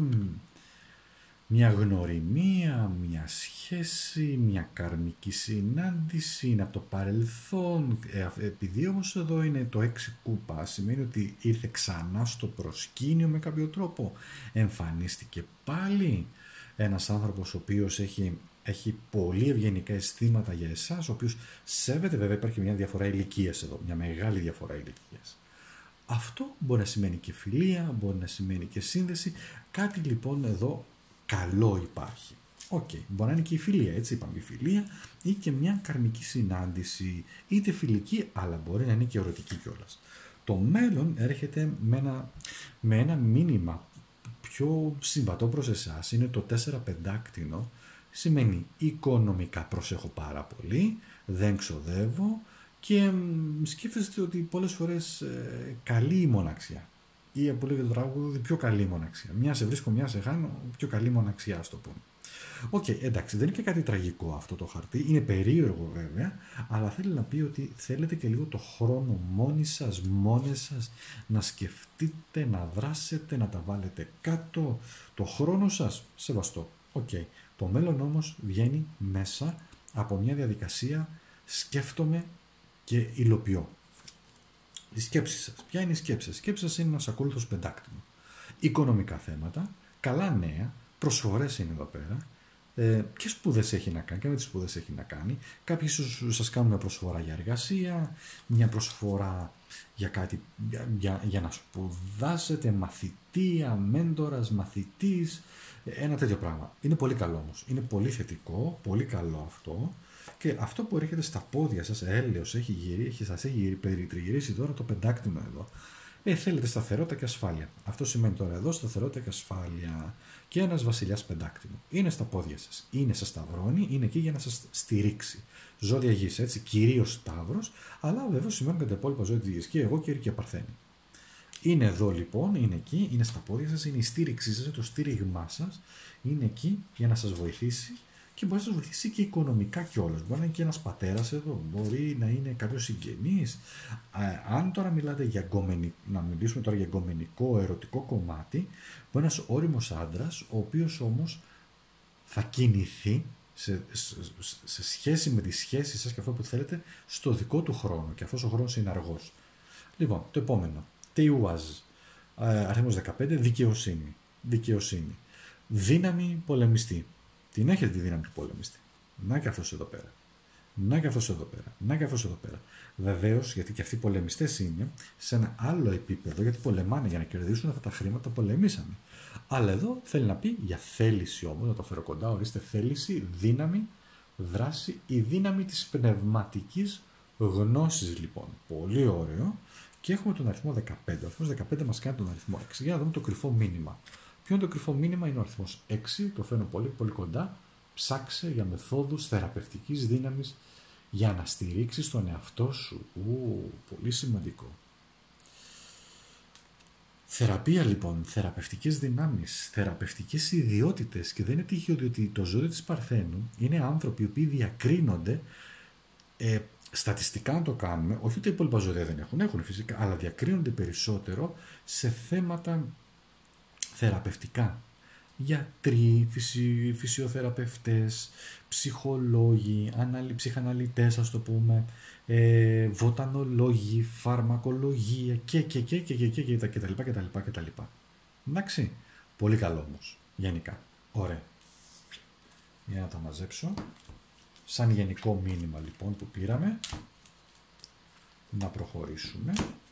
μια γνωριμία, μια σχέση, μια καρμική συνάντηση, είναι από το παρελθόν. Επειδή όμως εδώ είναι το 6 κούπα, σημαίνει ότι ήρθε ξανά στο προσκήνιο με κάποιο τρόπο. Εμφανίστηκε πάλι ένας άνθρωπος ο οποίος έχει πολύ ευγενικά αισθήματα για εσάς, ο οποίος σέβεται, βέβαια υπάρχει μια διαφορά ηλικίας εδώ, μια μεγάλη διαφορά ηλικίας. Αυτό μπορεί να σημαίνει και φιλία, μπορεί να σημαίνει και σύνδεση. Κάτι λοιπόν εδώ καλό υπάρχει. Μπορεί να είναι και η φιλία, έτσι είπαμε, η φιλία ή και μια καρμική συνάντηση, είτε φιλική, αλλά μπορεί να είναι και ερωτική κιόλας. Το μέλλον έρχεται με ένα μήνυμα πιο συμβατό προς εσάς, είναι το 4-5 σημαίνει οικονομικά προσέχω πάρα πολύ, δεν ξοδεύω και σκέφτεστε ότι πολλές φορές καλή η μοναξιά. Ή που λέγεται το τραγούδι, πιο καλή μοναξιά. Μια σε βρίσκω, μια σε χάνω, πιο καλή μοναξιά, ας το πούμε. Εντάξει, δεν είναι και κάτι τραγικό αυτό το χαρτί. Είναι περίεργο βέβαια, αλλά θέλει να πει ότι θέλετε και λίγο το χρόνο μόνες σας, να σκεφτείτε, να δράσετε, να τα βάλετε κάτω. Το χρόνο σας, σεβαστό. Το μέλλον όμως βγαίνει μέσα από μια διαδικασία σκέφτομαι και υλοποιώ. Η σκέψη σας. Ποια είναι η σκέψη σας? Η σκέψη σας είναι ένας ακόλουθος 5. Οικονομικά θέματα, καλά νέα, προσφορές είναι εδώ πέρα, Και σπουδές έχει να κάνει, και με τις σπουδές έχει να κάνει. Κάποιοι ίσως σας κάνουν μια προσφορά για εργασία, μια προσφορά για κάτι, για να σπουδάσετε, μαθητεία, μέντορας, μαθητής, ένα τέτοιο πράγμα. Είναι πολύ καλό όμως, είναι πολύ θετικό, πολύ καλό αυτό. Και αυτό που έρχεται στα πόδια σας, έλεος, σας έχει περιτριγυρίσει τώρα το πεντάκτηνο εδώ. Θέλετε σταθερότητα και ασφάλεια. Αυτό σημαίνει τώρα εδώ σταθερότητα και ασφάλεια. Και ένας βασιλιάς πεντάκτηνο. Είναι στα πόδια σας. Είναι σας σταυρώνει, είναι εκεί για να σας στηρίξει. Ζώδια γης, έτσι, κυρίως Σταύρος, αλλά βέβαια σημαίνουν και τα υπόλοιπα ζώδια της γης. Και εγώ και Παρθένη. Είναι εδώ λοιπόν, είναι εκεί, είναι στα πόδια σας, είναι η στήριξή σας, είναι το στήριγμά σας. Είναι εκεί για να σας βοηθήσει. Και μπορεί να σας βοηθήσει και οικονομικά κιόλας. Μπορεί να είναι και ένας πατέρας εδώ, μπορεί να είναι κάποιος συγγενής. Αν τώρα μιλάτε για να μιλήσουμε τώρα για εγκομενικό, ερωτικό κομμάτι, μπορεί να είναι ένας ώριμος άντρας, ο οποίος όμως θα κινηθεί σε σχέση με τη σχέση σας και αυτό που θέλετε στο δικό του χρόνο. Και αυτός ο χρόνος είναι αργός. Λοιπόν, το επόμενο. Τεϊουάζ. Αριθμός 15. Δικαιοσύνη. Δύναμη πολεμιστή. Την έχετε τη δύναμη του πολεμιστή. Να και αυτός εδώ πέρα. Να και αυτός εδώ πέρα. Να και αυτός εδώ πέρα. Βεβαίως, γιατί και αυτοί οι πολεμιστές είναι σε ένα άλλο επίπεδο, γιατί πολεμάνε για να κερδίσουν αυτά τα χρήματα, πολεμήσανε. Αλλά εδώ θέλει να πει για θέληση όμως, να το φέρω κοντά, ορίστε θέληση, δύναμη, δράση, η δύναμη της πνευματικής γνώσης λοιπόν. Πολύ ωραίο. Και έχουμε τον αριθμό 15. Ο αριθμός 15 μας κάνει τον αριθμό 6. Για να δούμε το κρυφό μήνυμα. Ποιο είναι το κρυφό μήνυμα? Είναι ο αριθμός 6, το φέρνω πολύ πολύ κοντά. Ψάξε για μεθόδους θεραπευτικής δύναμης για να στηρίξεις τον εαυτό σου. Πολύ σημαντικό. Θεραπεία λοιπόν, θεραπευτικές δυνάμεις, θεραπευτικές ιδιότητες, και δεν είναι τυχαίο ότι το ζώδιο της Παρθένου είναι άνθρωποι οι οποίοι διακρίνονται, στατιστικά να το κάνουμε, όχι ότι τα υπόλοιπα ζώδια δεν έχουν φυσικά, αλλά διακρίνονται περισσότερο σε θέματα θεραπευτικά. Γιατροί, φυσιοθεραπευτές, ψυχολόγοι, ψυχαναλυτές ας το πούμε, βοτανολόγοι, φαρμακολογία και τα λοιπά. Εντάξει, πολύ καλό όμως, γενικά. Ωραία. Για να τα μαζέψω. Σαν γενικό μήνυμα λοιπόν που πήραμε, να προχωρήσουμε.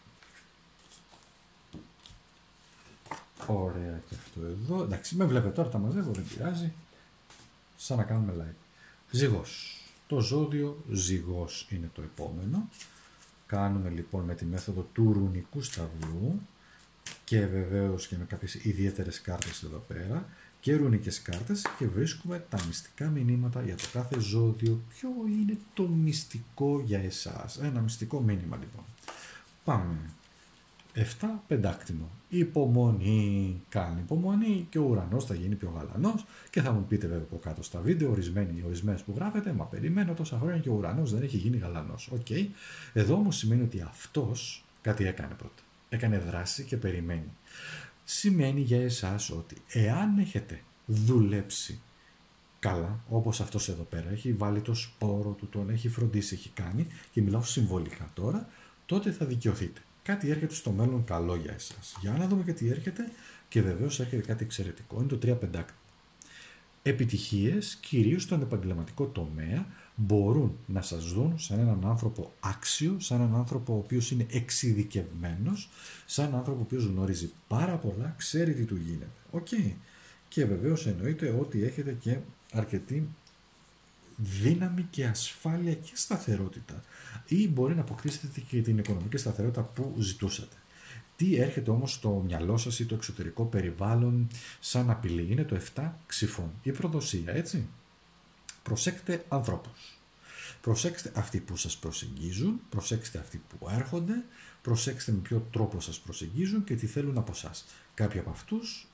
Ωραία και αυτό εδώ. Εντάξει, με βλέπετε τώρα, τα μαζεύω, δεν πειράζει. Σαν να κάνουμε live. Ζυγός. Το ζώδιο Ζυγός είναι το επόμενο. Κάνουμε λοιπόν με τη μέθοδο του ρουνικού σταυρού και βεβαίως και με κάποιες ιδιαίτερες κάρτες εδώ πέρα και ρουνικές κάρτες και βρίσκουμε τα μυστικά μηνύματα για το κάθε ζώδιο. Ποιο είναι το μυστικό για εσάς? Ένα μυστικό μήνυμα λοιπόν. Πάμε. 7 πεντάκτηνο. Υπομονή. Κάνει υπομονή και ο ουρανός θα γίνει πιο γαλανός και θα μου πείτε βέβαια από κάτω στα βίντεο ορισμένες που γράφετε, μα περιμένω τόσα χρόνια και ο ουρανός δεν έχει γίνει γαλανός. Οκ. Εδώ όμως σημαίνει ότι αυτός κάτι έκανε πρώτα. Έκανε δράση και περιμένει. Σημαίνει για εσάς ότι εάν έχετε δουλέψει καλά, όπως αυτός εδώ πέρα, έχει βάλει το σπόρο του, τον έχει φροντίσει, έχει κάνει, και μιλάω συμβολικά τώρα, τότε θα δικαιωθείτε. Κάτι έρχεται στο μέλλον καλό για εσάς. Για να δούμε και τι έρχεται, και βεβαίως έρχεται κάτι εξαιρετικό. Είναι το 3 πεντάκτηνο. Επιτυχίες, κυρίως στον επαγγελματικό τομέα, μπορούν να σας δουν σαν έναν άνθρωπο άξιο, σαν έναν άνθρωπο ο οποίος είναι εξειδικευμένος, σαν έναν άνθρωπο ο οποίος γνωρίζει πάρα πολλά, ξέρει τι του γίνεται. Okay. Και βεβαίως εννοείται ότι έχετε και αρκετή δύναμη και ασφάλεια και σταθερότητα, ή μπορεί να αποκτήσετε και την οικονομική σταθερότητα που ζητούσατε. Τι έρχεται όμως στο μυαλό σας ή το εξωτερικό περιβάλλον σαν απειλή? Είναι το 7 ξυφών, η προδοσία, έτσι. Προσέξτε ανθρώπους. Προσέξτε αυτοί που σας προσεγγίζουν, προσέξτε αυτοί που έρχονται, προσέξτε με ποιο τρόπο σας προσεγγίζουν και τι θέλουν από εσάς. Κάποιοι από αυτούς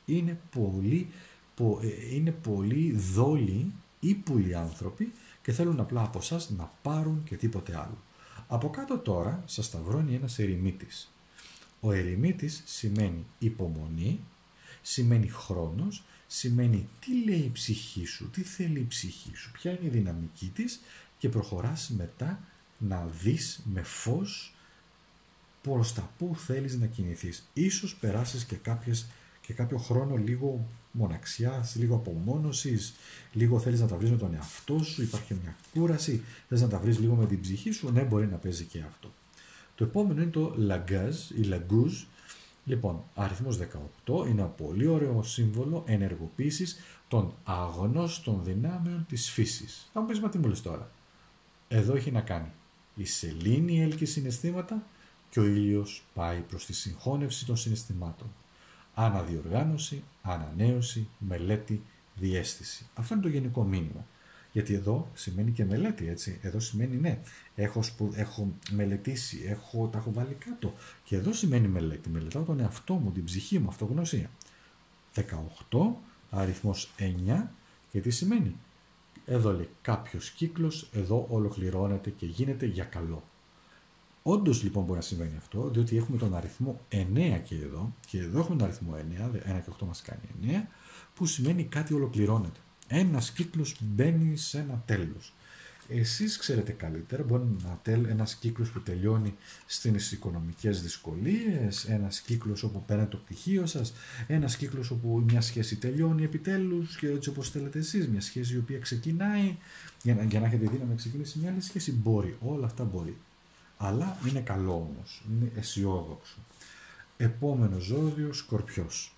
είναι πολύ δόλοι, ύπουλοι άνθρωποι και θέλουν απλά από εσάς να πάρουν και τίποτε άλλο. Από κάτω τώρα σας σταυρώνει ένας ερημίτης. Ο ερημίτης σημαίνει υπομονή, σημαίνει χρόνος, σημαίνει τι λέει η ψυχή σου, τι θέλει η ψυχή σου, ποια είναι η δυναμική της, και προχωράς μετά να δεις με φως προς τα που θέλεις να κινηθείς. Ίσως περάσεις και κάποιες και κάποιο χρόνο λίγο μοναξιάς, λίγο απομόνωσης, λίγο θέλεις να τα βρεις με τον εαυτό σου, υπάρχει μια κούραση, θες να τα βρεις λίγο με την ψυχή σου, ναι, μπορεί να παίζει και αυτό. Το επόμενο είναι το Lagaz ή Laguz. Λοιπόν, αριθμός 18 είναι ένα πολύ ωραίο σύμβολο ενεργοποίησης των αγνώστων δυνάμεων της φύσης. Θα μου πεις, μα τι μου λες τώρα? Εδώ έχει να κάνει. Η σελήνη έλκει συναισθήματα και ο ήλιος πάει προς τη συγχώνευση των συναισθημάτων. Αναδιοργάνωση, ανανέωση, μελέτη, διαίσθηση. Αυτό είναι το γενικό μήνυμα. Γιατί εδώ σημαίνει και μελέτη, έτσι. Εδώ σημαίνει ναι, έχω μελετήσει, τα έχω βάλει κάτω. Και εδώ σημαίνει μελέτη. Μελετάω τον εαυτό μου, την ψυχή μου, αυτογνωσία. 18, αριθμός 9, και τι σημαίνει? Εδώ λέει κάποιος κύκλος, εδώ ολοκληρώνεται και γίνεται για καλό. Όντως λοιπόν μπορεί να συμβαίνει αυτό, διότι έχουμε τον αριθμό 9 και εδώ έχουμε τον αριθμό 9, 1 και 8 μας κάνει 9, που σημαίνει κάτι ολοκληρώνεται. Ένας κύκλος μπαίνει σε ένα τέλος. Εσείς ξέρετε καλύτερα, μπορεί ένας κύκλος που τελειώνει στις οικονομικές δυσκολίες, ένας κύκλος όπου παίρνετε το πτυχίο σας, ένας κύκλος όπου μια σχέση τελειώνει επιτέλους και έτσι όπως θέλετε εσείς, μια σχέση η οποία ξεκινάει, για να έχετε δύναμη να ξεκινήσει μια άλλη σχέση, μπορεί, όλα αυτά μπορεί. Αλλά είναι καλό όμως, είναι αισιόδοξο. Επόμενο ζώδιο, Σκορπιός.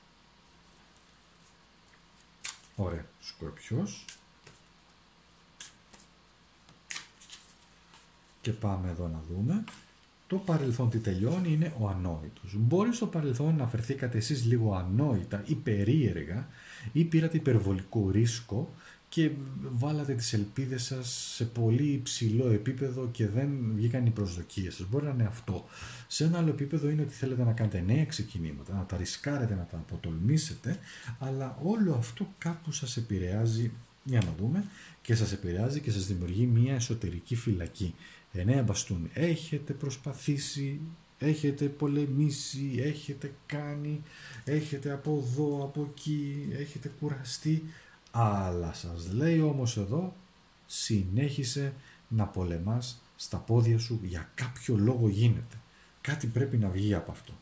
Ωραία, Σκορπιός. Και πάμε εδώ να δούμε. Το παρελθόν τι τελειώνει είναι ο ανόητος. Μπορεί στο παρελθόν να φερθήκατε εσείς λίγο ανόητα ή περίεργα ή πήρατε υπερβολικό ρίσκο και βάλατε τις ελπίδες σας σε πολύ υψηλό επίπεδο και δεν βγήκαν οι προσδοκίες σας. Μπορεί να είναι αυτό. Σε ένα άλλο επίπεδο είναι ότι θέλετε να κάνετε νέα ξεκινήματα, να τα ρισκάρετε, να τα αποτολμήσετε, αλλά όλο αυτό κάπου σας επηρεάζει, για να δούμε, και σας επηρεάζει και σας δημιουργεί μια εσωτερική φυλακή. 9 μπαστούνι. Έχετε προσπαθήσει, έχετε πολεμήσει, έχετε κάνει, έχετε από εδώ, από εκεί, έχετε κουραστεί, αλλά σας λέει όμως εδώ, συνέχισε να πολεμάς στα πόδια σου, για κάποιο λόγο γίνεται. Κάτι πρέπει να βγει από αυτό.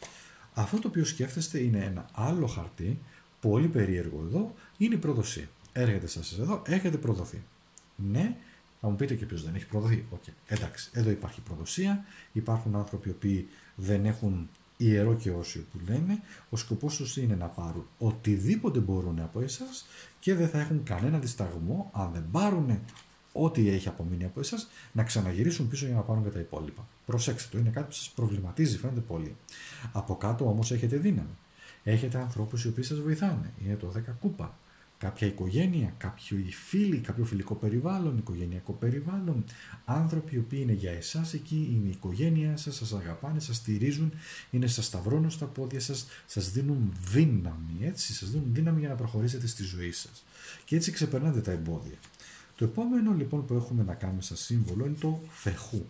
Αυτό το οποίο σκέφτεστε είναι ένα άλλο χαρτί, πολύ περίεργο εδώ, είναι η προδοσία. Έρχεται σας εδώ, έχετε προδοθεί. Ναι, θα μου πείτε και ποιος δεν έχει προδοθεί. Okay. Εντάξει, εδώ υπάρχει προδοσία, υπάρχουν άνθρωποι οι οποίοι δεν έχουν ιερό και όσιο που λένε, ο σκοπός τους είναι να πάρουν οτιδήποτε μπορούν από εσάς και δεν θα έχουν κανένα δισταγμό, αν δεν πάρουν ό,τι έχει απομείνει από εσάς, να ξαναγυρίσουν πίσω για να πάρουν και τα υπόλοιπα. Προσέξτε το, είναι κάτι που σας προβληματίζει, φαίνεται πολύ. Από κάτω όμως έχετε δύναμη. Έχετε ανθρώπους οι οποίοι σας βοηθάνε. Είναι το 10 κούπα. Κάποια οικογένεια, κάποιοι φίλοι, κάποιο φιλικό περιβάλλον, οικογενειακό περιβάλλον, άνθρωποι οι οποίοι είναι για εσάς εκεί, είναι η οικογένεια σας, σας αγαπάνε, σας στηρίζουν, είναι σας σταυρώνουν στα πόδια σας, σας δίνουν δύναμη, έτσι, σας δίνουν δύναμη για να προχωρήσετε στη ζωή σας. Και έτσι ξεπερνάτε τα εμπόδια. Το επόμενο λοιπόν που έχουμε να κάνουμε σαν σύμβολο είναι το Φεχού.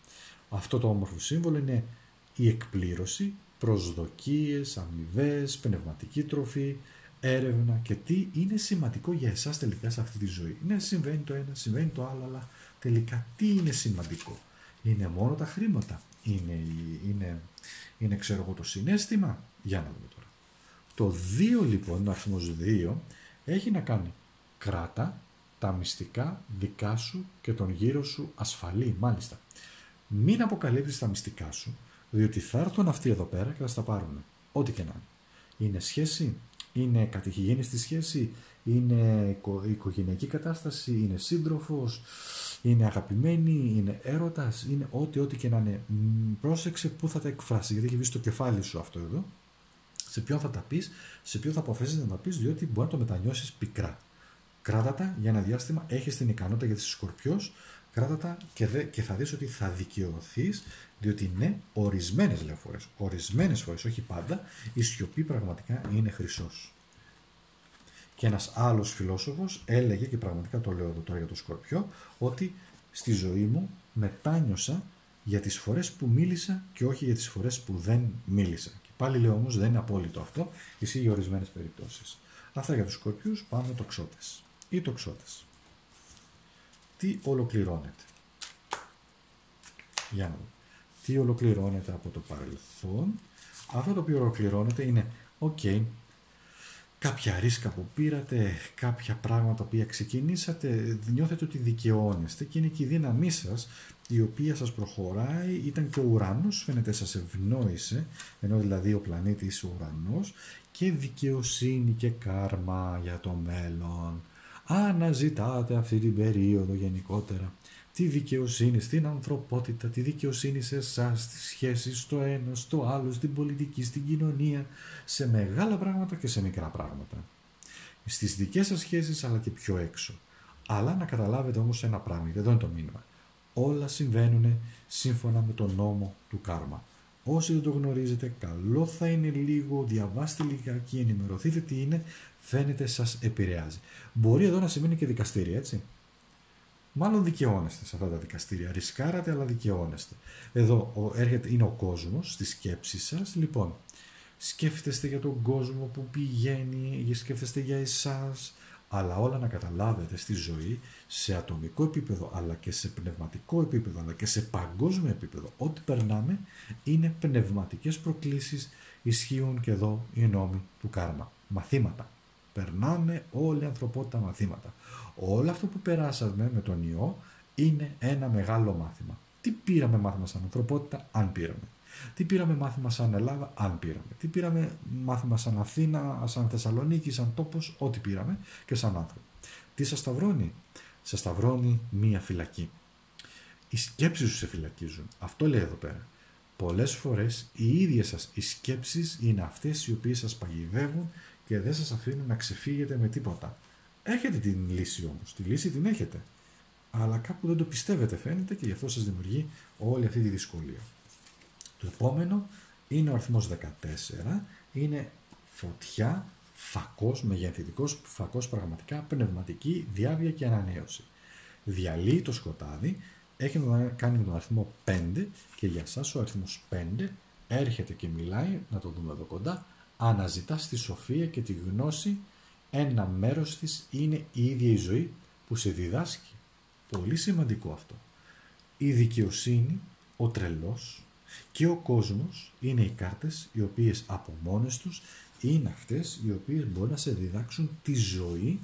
Αυτό το όμορφο σύμβολο είναι η εκπλήρωση, προσδοκίες, αμοιβές, πνευματική τροφή, έρευνα και τι είναι σημαντικό για εσάς τελικά σε αυτή τη ζωή. Ναι, συμβαίνει το ένα, συμβαίνει το άλλο, αλλά τελικά τι είναι σημαντικό? Είναι μόνο τα χρήματα? Είναι ξέρω εγώ το συναίσθημα? Για να δούμε τώρα. Το 2 λοιπόν, ο αριθμός 2, έχει να κάνει κράτα τα μυστικά δικά σου και τον γύρο σου ασφαλή, μάλιστα. Μην αποκαλύψεις τα μυστικά σου, διότι θα έρθουν αυτοί εδώ πέρα και θα στα πάρουν. Ό,τι και να είναι. Είναι σχέση, είναι κατηχηγένη στη σχέση, είναι οικογενειακή κατάσταση, είναι σύντροφος, είναι αγαπημένη, είναι έρωτας, είναι ό,τι και να είναι. Πρόσεξε πού θα τα εκφράσει, γιατί έχει βγει στο κεφάλι σου αυτό εδώ. Σε ποιον θα τα πεις, σε ποιον θα αποφασίσεις να τα πεις, διότι μπορεί να το μετανιώσεις πικρά. Κράτα τα για ένα διάστημα, έχεις την ικανότητα γιατί είσαι Σκορπιός, κράτα τα και θα δεις ότι θα δικαιωθείς, διότι ναι, ορισμένες φορές, όχι πάντα, η σιωπή πραγματικά είναι χρυσός. Και ένας άλλος φιλόσοφος έλεγε, και πραγματικά το λέω εδώ τώρα για το Σκορπιό, ότι στη ζωή μου μετάνιωσα για τις φορές που μίλησα και όχι για τις φορές που δεν μίλησα. Και πάλι λέω όμως δεν είναι απόλυτο αυτό, ισχύει για ορισμένες περιπτώσεις. Αυτά για τους Σκορπιούς, πάμε τοξότες. Οι τοξότες. Τι ολοκληρώνεται? Για να δούμε. Τι ολοκληρώνεται από το παρελθόν? Αυτό το οποίο ολοκληρώνεται είναι ok, κάποια ρίσκα που πήρατε, κάποια πράγματα που ξεκινήσατε, νιώθετε ότι δικαιώνεστε και είναι και η δύναμή σας η οποία σας προχωράει, ήταν και ο ουρανός, φαίνεται σας ευνόησε, ενώ δηλαδή ο πλανήτης ο ουρανός, και δικαιοσύνη και κάρμα για το μέλλον. Αναζητάτε αυτή την περίοδο γενικότερα τη δικαιοσύνη στην ανθρωπότητα, τη δικαιοσύνη σε εσάς, στις σχέσεις στο ένα, στο άλλο, στην πολιτική, στην κοινωνία, σε μεγάλα πράγματα και σε μικρά πράγματα. Στις δικές σας σχέσεις αλλά και πιο έξω. Αλλά να καταλάβετε όμως ένα πράγμα, εδώ είναι το μήνυμα. Όλα συμβαίνουν σύμφωνα με τον νόμο του κάρμα. Όσοι δεν το γνωρίζετε, καλό θα είναι λίγο, διαβάστε λιγάκι, ενημερωθείτε τι είναι, φαίνεται σας επηρεάζει. Μπορεί εδώ να σημαίνει και δικαστήρια, έτσι. Μάλλον δικαιώνεστε σε αυτά τα δικαστήρια. Ρισκάρατε, αλλά δικαιώνεστε. Εδώ είναι ο κόσμος στη σκέψη σας. Λοιπόν, σκέφτεστε για τον κόσμο που πηγαίνει, σκέφτεστε για εσάς, αλλά όλα να καταλάβετε στη ζωή, σε ατομικό επίπεδο, αλλά και σε πνευματικό επίπεδο, αλλά και σε παγκόσμιο επίπεδο, ό,τι περνάμε είναι πνευματικές προκλήσεις, ισχύουν και εδώ οι νόμοι του κάρμα. Μαθήματα. Περνάμε όλη η ανθρωπότητα μαθήματα. Όλο αυτό που περάσαμε με τον ιό είναι ένα μεγάλο μάθημα. Τι πήραμε μάθημα σαν ανθρωπότητα, αν πήραμε. Τι πήραμε μάθημα σαν Ελλάδα, αν πήραμε. Τι πήραμε μάθημα σαν Αθήνα, σαν Θεσσαλονίκη, σαν τόπος, ό,τι πήραμε και σαν άνθρωπο. Τι σας σταυρώνει? Σας σταυρώνει μία φυλακή. Οι σκέψεις σου σε φυλακίζουν. Αυτό λέει εδώ πέρα. Πολλές φορές οι ίδιες σας οι σκέψεις είναι αυτές οι οποίες σας παγιδεύουν και δεν σας αφήνουν να ξεφύγετε με τίποτα. Έχετε την λύση όμως. Τη λύση την έχετε. Αλλά κάπου δεν το πιστεύετε φαίνεται και γι' αυτό σας δημιουργεί όλη αυτή τη δυσκολία. Το επόμενο είναι ο αριθμός 14. Είναι φωτιά, φακός, μεγενθητικός φακός, πραγματικά πνευματική διάβια και ανανέωση. Διαλύει το σκοτάδι, έχει να κάνει με τον αριθμό 5 και για εσάς ο αριθμός 5 έρχεται και μιλάει, να το δούμε εδώ κοντά, αναζητάς τη σοφία και τη γνώση, ένα μέρος της είναι η ίδια η ζωή που σε διδάσκει. Πολύ σημαντικό αυτό. Η δικαιοσύνη, ο τρελός και ο κόσμος είναι οι κάρτες οι οποίες από μόνες τους είναι αυτές οι οποίες μπορούν να σε διδάξουν τη ζωή,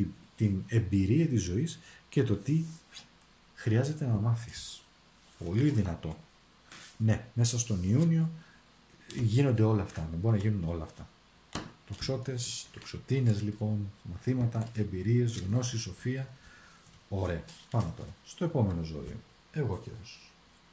την εμπειρία της ζωής και το τι χρειάζεται να μάθεις. Πολύ δυνατό. Ναι, μέσα στον Ιούνιο γίνονται όλα αυτά, δεν μπορεί να γίνουν όλα αυτά. Τοξότες, τοξοτίνες λοιπόν, μαθήματα, εμπειρίες, γνώση, σοφία. Ωραία. Πάμε τώρα στο επόμενο ζώδιο. Εγώ-καιρος.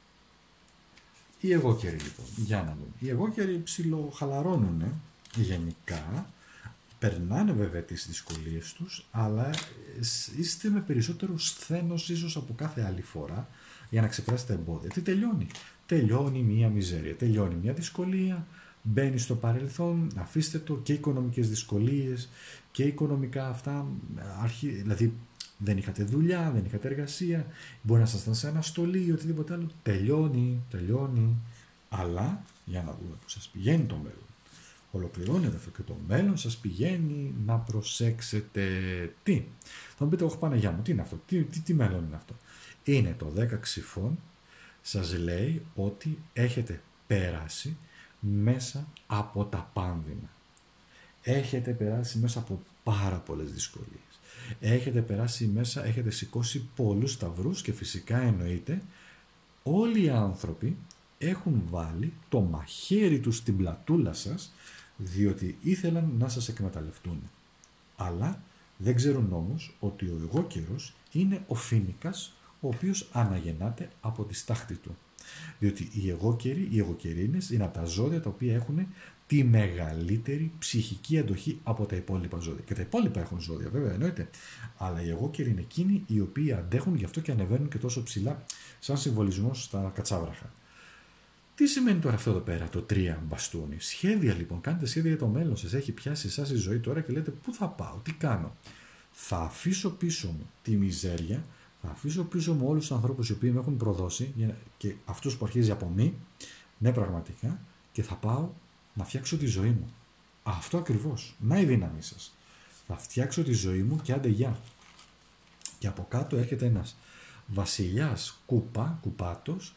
Οι εγώ-καιροι λοιπόν, για να δούμε. Οι εγώ-καιροι ψιλοχαλαρώνουν γενικά, περνάνε βέβαια τις δυσκολίες τους, αλλά είστε με περισσότερο σθένος ίσως από κάθε άλλη φορά για να ξεπεράσετε εμπόδια. Τι τελειώνει? Τελειώνει μία μιζέρια, τελειώνει μία δυσκολία, μπαίνει στο παρελθόν, αφήστε το, και οικονομικές δυσκολίες και οικονομικά αυτά, δηλαδή δεν είχατε δουλειά, δεν είχατε εργασία, μπορεί να ήσασταν σε αναστολή ή οτιδήποτε άλλο, τελειώνει, αλλά για να δούμε που σας πηγαίνει το μέλλον. Ολοκληρώνεται αυτό και το μέλλον σας πηγαίνει να προσέξετε τι. Θα μου πείτε, όχι Παναγιά μου, τι είναι αυτό, τι μέλλον είναι αυτό? Είναι το 10 ξυφών, σας λέει ότι έχετε περάσει μέσα από τα πάνδυνα. Έχετε περάσει μέσα από πάρα πολλές δυσκολίες. Έχετε περάσει μέσα, έχετε σηκώσει πολλούς σταυρούς και φυσικά εννοείται όλοι οι άνθρωποι έχουν βάλει το μαχαίρι τους στην πλατούλα σας διότι ήθελαν να σας εκμεταλλευτούν. Αλλά δεν ξέρουν όμως ότι ο εγώ-καιρος είναι ο φοίνικας ο οποίος αναγεννάται από τη στάχτη του. Διότι οι εγώ-καιροι, οι εγωκερίνες είναι από τα ζώδια τα οποία έχουν τη μεγαλύτερη ψυχική αντοχή από τα υπόλοιπα ζώδια. Και τα υπόλοιπα έχουν ζώδια βέβαια εννοείται. Αλλά οι εγώ-καιροι είναι εκείνοι οι οποίοι αντέχουν, γι' αυτό και ανεβαίνουν και τόσο ψηλά σαν συμβολισμό στα κατσάβραχα. Τι σημαίνει τώρα αυτό εδώ πέρα το 3 μπαστούνι? Σχέδια λοιπόν, κάνετε σχέδια για το μέλλον σας. Έχει πιάσει εσάς η ζωή τώρα και λέτε πού θα πάω, τι κάνω? Θα αφήσω πίσω μου τη μιζέρια, θα αφήσω πίσω μου όλους τους ανθρώπους οι οποίοι με έχουν προδώσει και αυτούς που αρχίζει από μη, ναι πραγματικά, και θα πάω να φτιάξω τη ζωή μου. Αυτό ακριβώς, να η δύναμή σας. Θα φτιάξω τη ζωή μου και άντε γεια. Και από κάτω έρχεται ένας βασιλιάς κουπάτος,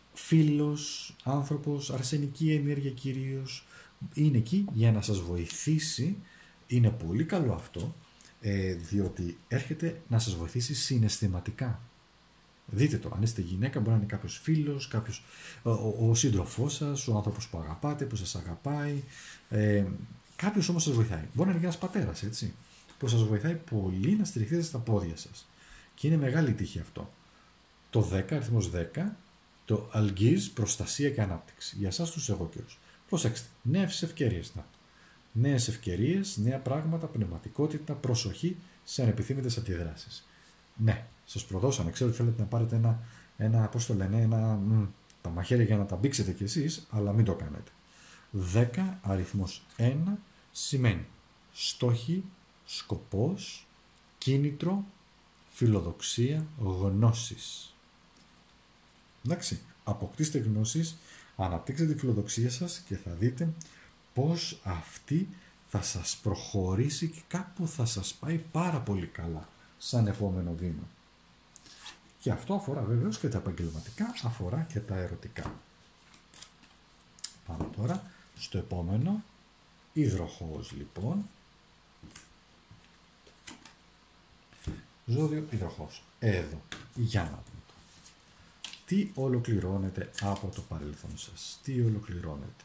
φίλος, άνθρωπος, αρσενική ενέργεια κυρίως, είναι εκεί για να σας βοηθήσει Είναι πολύ καλό αυτό, διότι έρχεται να σας βοηθήσει συναισθηματικά. Δείτε το, αν είστε γυναίκα, μπορεί να είναι κάποιος φίλος, ο σύντροφός σας, ο άνθρωπος που αγαπάτε, που σας αγαπάει. Κάποιος όμως σας βοηθάει. Μπορεί να είναι και ένας πατέρας, έτσι, που σας βοηθάει πολύ να στηριχθείτε στα πόδια σας. Και είναι μεγάλη τύχη αυτό. Το 10, αριθμός 10, το αλγίζ, προστασία και ανάπτυξη. Για εσάς τους εγώ καιρούς. Προσέξτε, νέες ευκαιρίες. Νέες ευκαιρίες, νέα πράγματα, πνευματικότητα, προσοχή σε ανεπιθύμητες αντιδράσεις. Ναι, σας προδώσανε. Ξέρω ότι θέλετε να πάρετε πώς το λένε, τα μαχαίρια για να τα μπήξετε κι εσείς, αλλά μην το κάνετε. 10, αριθμός 1, σημαίνει στόχοι, σκοπός, κίνητρο, φιλοδοξία, γνώσεις. Εντάξει, αποκτήστε γνώσεις, αναπτύξτε τη φιλοδοξία σας και θα δείτε πως αυτή θα σας προχωρήσει και κάπου θα σας πάει πάρα πολύ καλά σαν επόμενο βήμα. Και αυτό αφορά βεβαίως και τα επαγγελματικά, αφορά και τα ερωτικά. Πάμε τώρα στο επόμενο, υδροχόος λοιπόν. Ζώδιο υδροχόος. Εδώ, για να δούμε. Τι ολοκληρώνεται από το παρελθόν σας. Τι ολοκληρώνεται.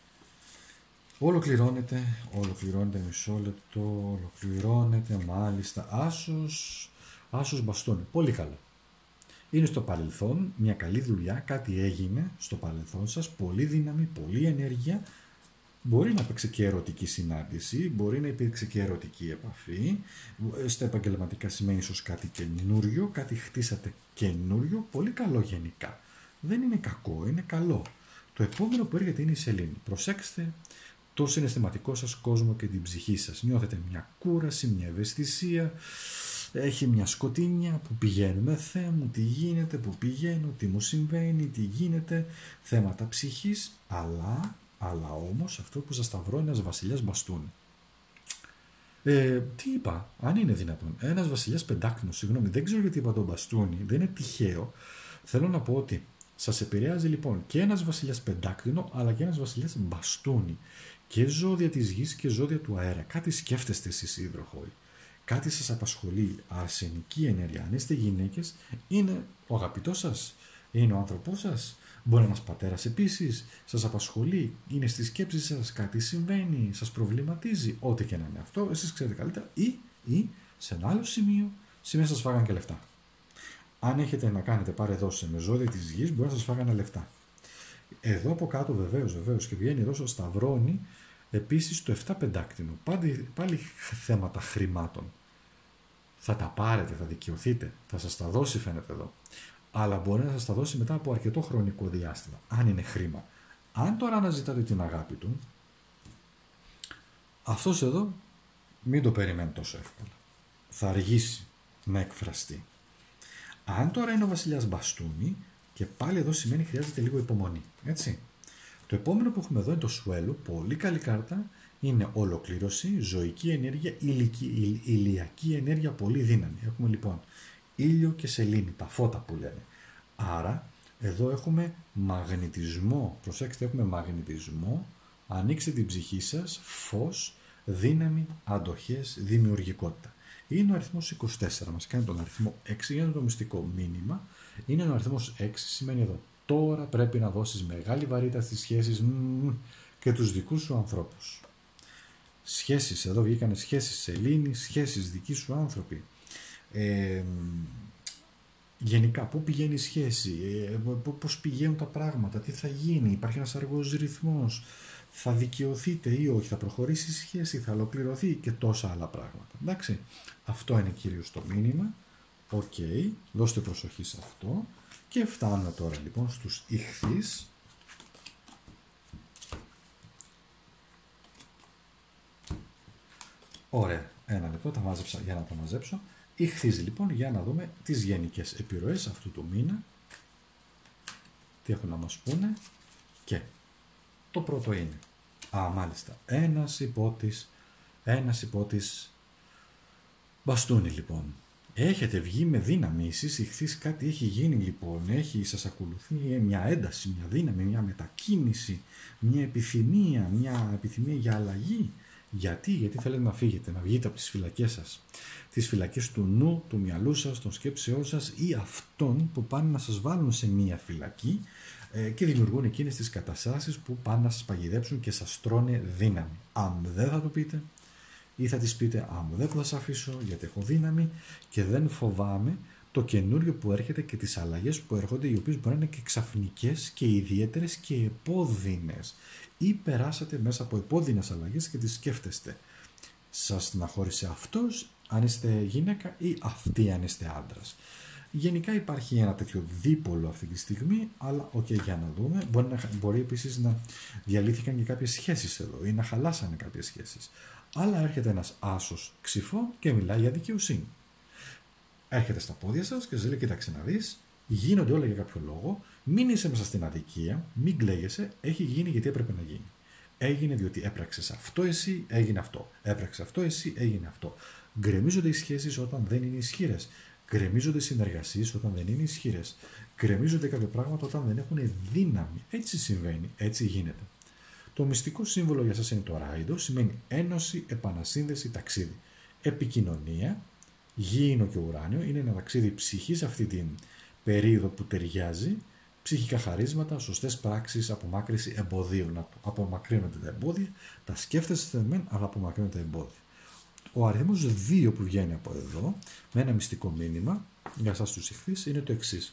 Ολοκληρώνεται μισό λεπτό, ολοκληρώνεται μάλιστα. Άσος μπαστούνι. Πολύ καλό. Είναι στο παρελθόν, μια καλή δουλειά, κάτι έγινε στο παρελθόν σας, πολύ δύναμη, πολύ ενέργεια. Μπορεί να υπήρξε και ερωτική συνάντηση, μπορεί να υπήρξε και ερωτική επαφή. Στα επαγγελματικά σημαίνει ίσως κάτι καινούριο, κάτι χτίσατε καινούριο, πολύ καλό γενικά. Δεν είναι κακό, είναι καλό. Το επόμενο που έρχεται είναι η σελήνη. Προσέξτε το συναισθηματικό σας κόσμο και την ψυχή σας. Νιώθετε μια κούραση, μια ευαισθησία, έχει μια σκοτεινιά που πηγαίνουμε, Θεέ μου, τι γίνεται, που πηγαίνω, τι μου συμβαίνει, τι γίνεται, θέματα ψυχής, αλλά όμως αυτό που σας σταυρώνει ένας βασιλιάς μπαστούνι. Τι είπα, αν είναι δυνατόν, ένας βασιλιάς πεντάκρινος, συγγνώμη, δεν ξέρω γιατί είπα τον μπαστούνι, δεν είναι τυχαίο. Θέλω να πω ότι σας επηρεάζει λοιπόν και ένας βασιλιάς πεντάκρινο, αλλά και ένας βασιλιάς μπαστούνι. Και ζώδια της γης και ζώδια του αέρα. Κάτι σκέφτεστε εσείς οι υδροχόοι. Κάτι σας απασχολεί, αρσενική ενέργεια. Αν είστε γυναίκες, είναι ο αγαπητός σας, είναι ο άνθρωπός σας. Μπορεί ένας πατέρας επίσης, σας απασχολεί, είναι στη σκέψη σας, κάτι συμβαίνει, σας προβληματίζει, ό,τι και να είναι αυτό, εσείς ξέρετε καλύτερα, ή σε ένα άλλο σημείο σας φάγανε και λεφτά. Αν έχετε να κάνετε πάρε-δώσε με ζώδια της γης, μπορεί να σας φάγανε λεφτά. Εδώ από κάτω βεβαίως και βγαίνει εδώ στο σταυρώνει επίσης το 7 πεντάκτηνο. Πάλι θέματα χρημάτων. Θα τα πάρετε, θα δικαιωθείτε, θα σας τα δώσει φαίνεται εδώ. Αλλά μπορεί να σας τα δώσει μετά από αρκετό χρονικό διάστημα, αν είναι χρήμα. Αν τώρα αναζητάτε την αγάπη του, αυτός εδώ μην το περιμένει τόσο εύκολα. Θα αργήσει να εκφραστεί. Αν τώρα είναι ο βασιλιάς μπαστούνι, και πάλι εδώ σημαίνει χρειάζεται λίγο υπομονή. Έτσι. Το επόμενο που έχουμε εδώ είναι το σουέλο, πολύ καλή κάρτα, είναι ολοκλήρωση, ζωική ενέργεια, ηλιακή ενέργεια, πολύ δύναμη. Έχουμε λοιπόν ήλιο και σελήνη, τα φώτα που λένε. Άρα εδώ έχουμε μαγνητισμό, προσέξτε, έχουμε μαγνητισμό, ανοίξτε την ψυχή σας, φως, δύναμη, αντοχές, δημιουργικότητα. Είναι ο αριθμός 24, μας κάνει τον αριθμό 6 για το μυστικό μήνυμα. Είναι ο αριθμός 6, σημαίνει εδώ τώρα πρέπει να δώσεις μεγάλη βαρύτητα στις σχέσεις και τους δικούς σου ανθρώπους. Σχέσεις, εδώ βγήκανε σχέσεις σελήνη, σχέσεις δικοί σου άνθρωποι. Γενικά, πού πηγαίνει η σχέση, πώς πηγαίνουν τα πράγματα, τι θα γίνει, υπάρχει ένας αργός ρυθμός, θα δικαιωθείτε ή όχι, θα προχωρήσει η σχέση, θα ολοκληρωθεί και τόσα άλλα πράγματα. Εντάξει, αυτό είναι κυρίως το μήνυμα. Οκ, δώστε προσοχή σε αυτό και φτάνουμε τώρα λοιπόν στους ιχθύς. Ωραία, ένα λεπτό, τα μάζεψα για να τα μαζέψω. Ιχθύς λοιπόν, για να δούμε τις γενικές επιρροές αυτού του μήνα, τι έχουν να μας πούνε. Και το πρώτο είναι, μάλιστα, ένας υπότης μπαστούνι λοιπόν. Έχετε βγει με δύναμη, εσείς ιχθύς, κάτι έχει γίνει λοιπόν, σας ακολουθεί μια ένταση, μια δύναμη, μια μετακίνηση, μια επιθυμία για αλλαγή. Γιατί θέλετε να φύγετε, να βγείτε από τις φυλακές σας. Τις φυλακές του νου, του μυαλού σας, των σκέψεών σας ή αυτών που πάνε να σας βάλουν σε μία φυλακή και δημιουργούν εκείνες τις καταστάσεις που πάνε να σας παγιδέψουν και σας τρώνε δύναμη. Αν δεν θα το πείτε ή θα τις πείτε, δεν θα σας αφήσω γιατί έχω δύναμη και δεν φοβάμαι το καινούριο που έρχεται και τις αλλαγές που έρχονται, οι οποίες μπορεί να είναι και ξαφνικές και ιδιαίτερες και επώδυνες, ή περάσατε μέσα από επώδυνες αλλαγές και τις σκέφτεστε. Σας στεναχώρησε αυτός αν είστε γυναίκα ή αυτή αν είστε άντρας. Γενικά υπάρχει ένα τέτοιο δίπολο αυτή τη στιγμή, αλλά για να δούμε. Μπορεί επίσης να διαλύθηκαν και κάποιες σχέσεις εδώ ή να χαλάσανε κάποιες σχέσεις. Αλλά έρχεται ένας άσος ξυφών και μιλάει για δικαιοσύνη. Έρχεται στα πόδια σας και σας λέει: κοίταξε να δεις, γίνονται όλα για κάποιο λόγο, μην είσαι μέσα στην αδικία, μην κλαίγεσαι, έχει γίνει γιατί έπρεπε να γίνει. Έγινε διότι έπραξες αυτό εσύ, έγινε αυτό. Έπραξε αυτό εσύ, έγινε αυτό. Γκρεμίζονται οι σχέσεις όταν δεν είναι ισχυρές. Γκρεμίζονται οι συνεργασίες όταν δεν είναι ισχυρές. Γκρεμίζονται κάποια πράγματα όταν δεν έχουν δύναμη. Έτσι συμβαίνει, έτσι γίνεται. Το μυστικό σύμβολο για σας είναι το ράιντο, σημαίνει ένωση, επανασύνδεση, ταξίδι. Επικοινωνία, γήινο και ουράνιο, είναι ένα ταξίδι ψυχής αυτή την περίοδο που ταιριάζει. Ψυχικά χαρίσματα, σωστές πράξεις, απομάκρυση εμποδίων. Απομακρύνονται τα εμπόδια, τα σκέφτεστε μεν, αλλά απομακρύνονται τα εμπόδια. Ο αριθμός 2 που βγαίνει από εδώ, με ένα μυστικό μήνυμα για εσάς τους ιχθύς, είναι το εξής.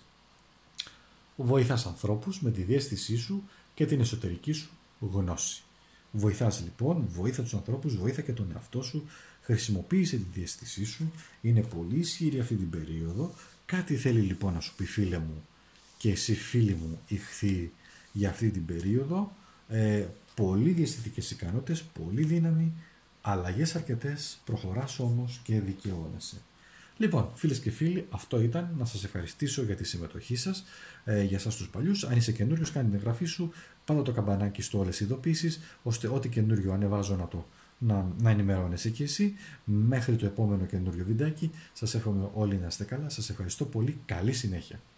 Βοηθάς ανθρώπους με τη διαίσθησή σου και την εσωτερική σου γνώση. Βοηθάς λοιπόν, βοήθα τους ανθρώπους, βοήθα και τον εαυτό σου, χρησιμοποίησε τη διαίσθησή σου, είναι πολύ ισχυρή αυτή την περίοδο. Κάτι θέλει λοιπόν να σου πει, φίλε μου, και εσύ φίλοι μου ιχθύ, για αυτή την περίοδο. Πολύ διαισθητικές ικανότητες, πολύ δύναμη, αλλαγές αρκετές, προχωράς όμως και δικαιώνεσαι. Λοιπόν, φίλες και φίλοι, αυτό ήταν. Να σας ευχαριστήσω για τη συμμετοχή σας, για εσάς τους παλιούς. Αν είσαι καινούριος, κάνε την εγγραφή σου, πάντα το καμπανάκι στο όλες ειδοποιήσεις, ώστε ό,τι καινούριο ανεβάζω να ενημερώνεσαι και εσύ. Μέχρι το επόμενο καινούριο βιντεάκι, σας εύχομαι όλοι να είστε καλά. Σας ευχαριστώ πολύ. Καλή συνέχεια.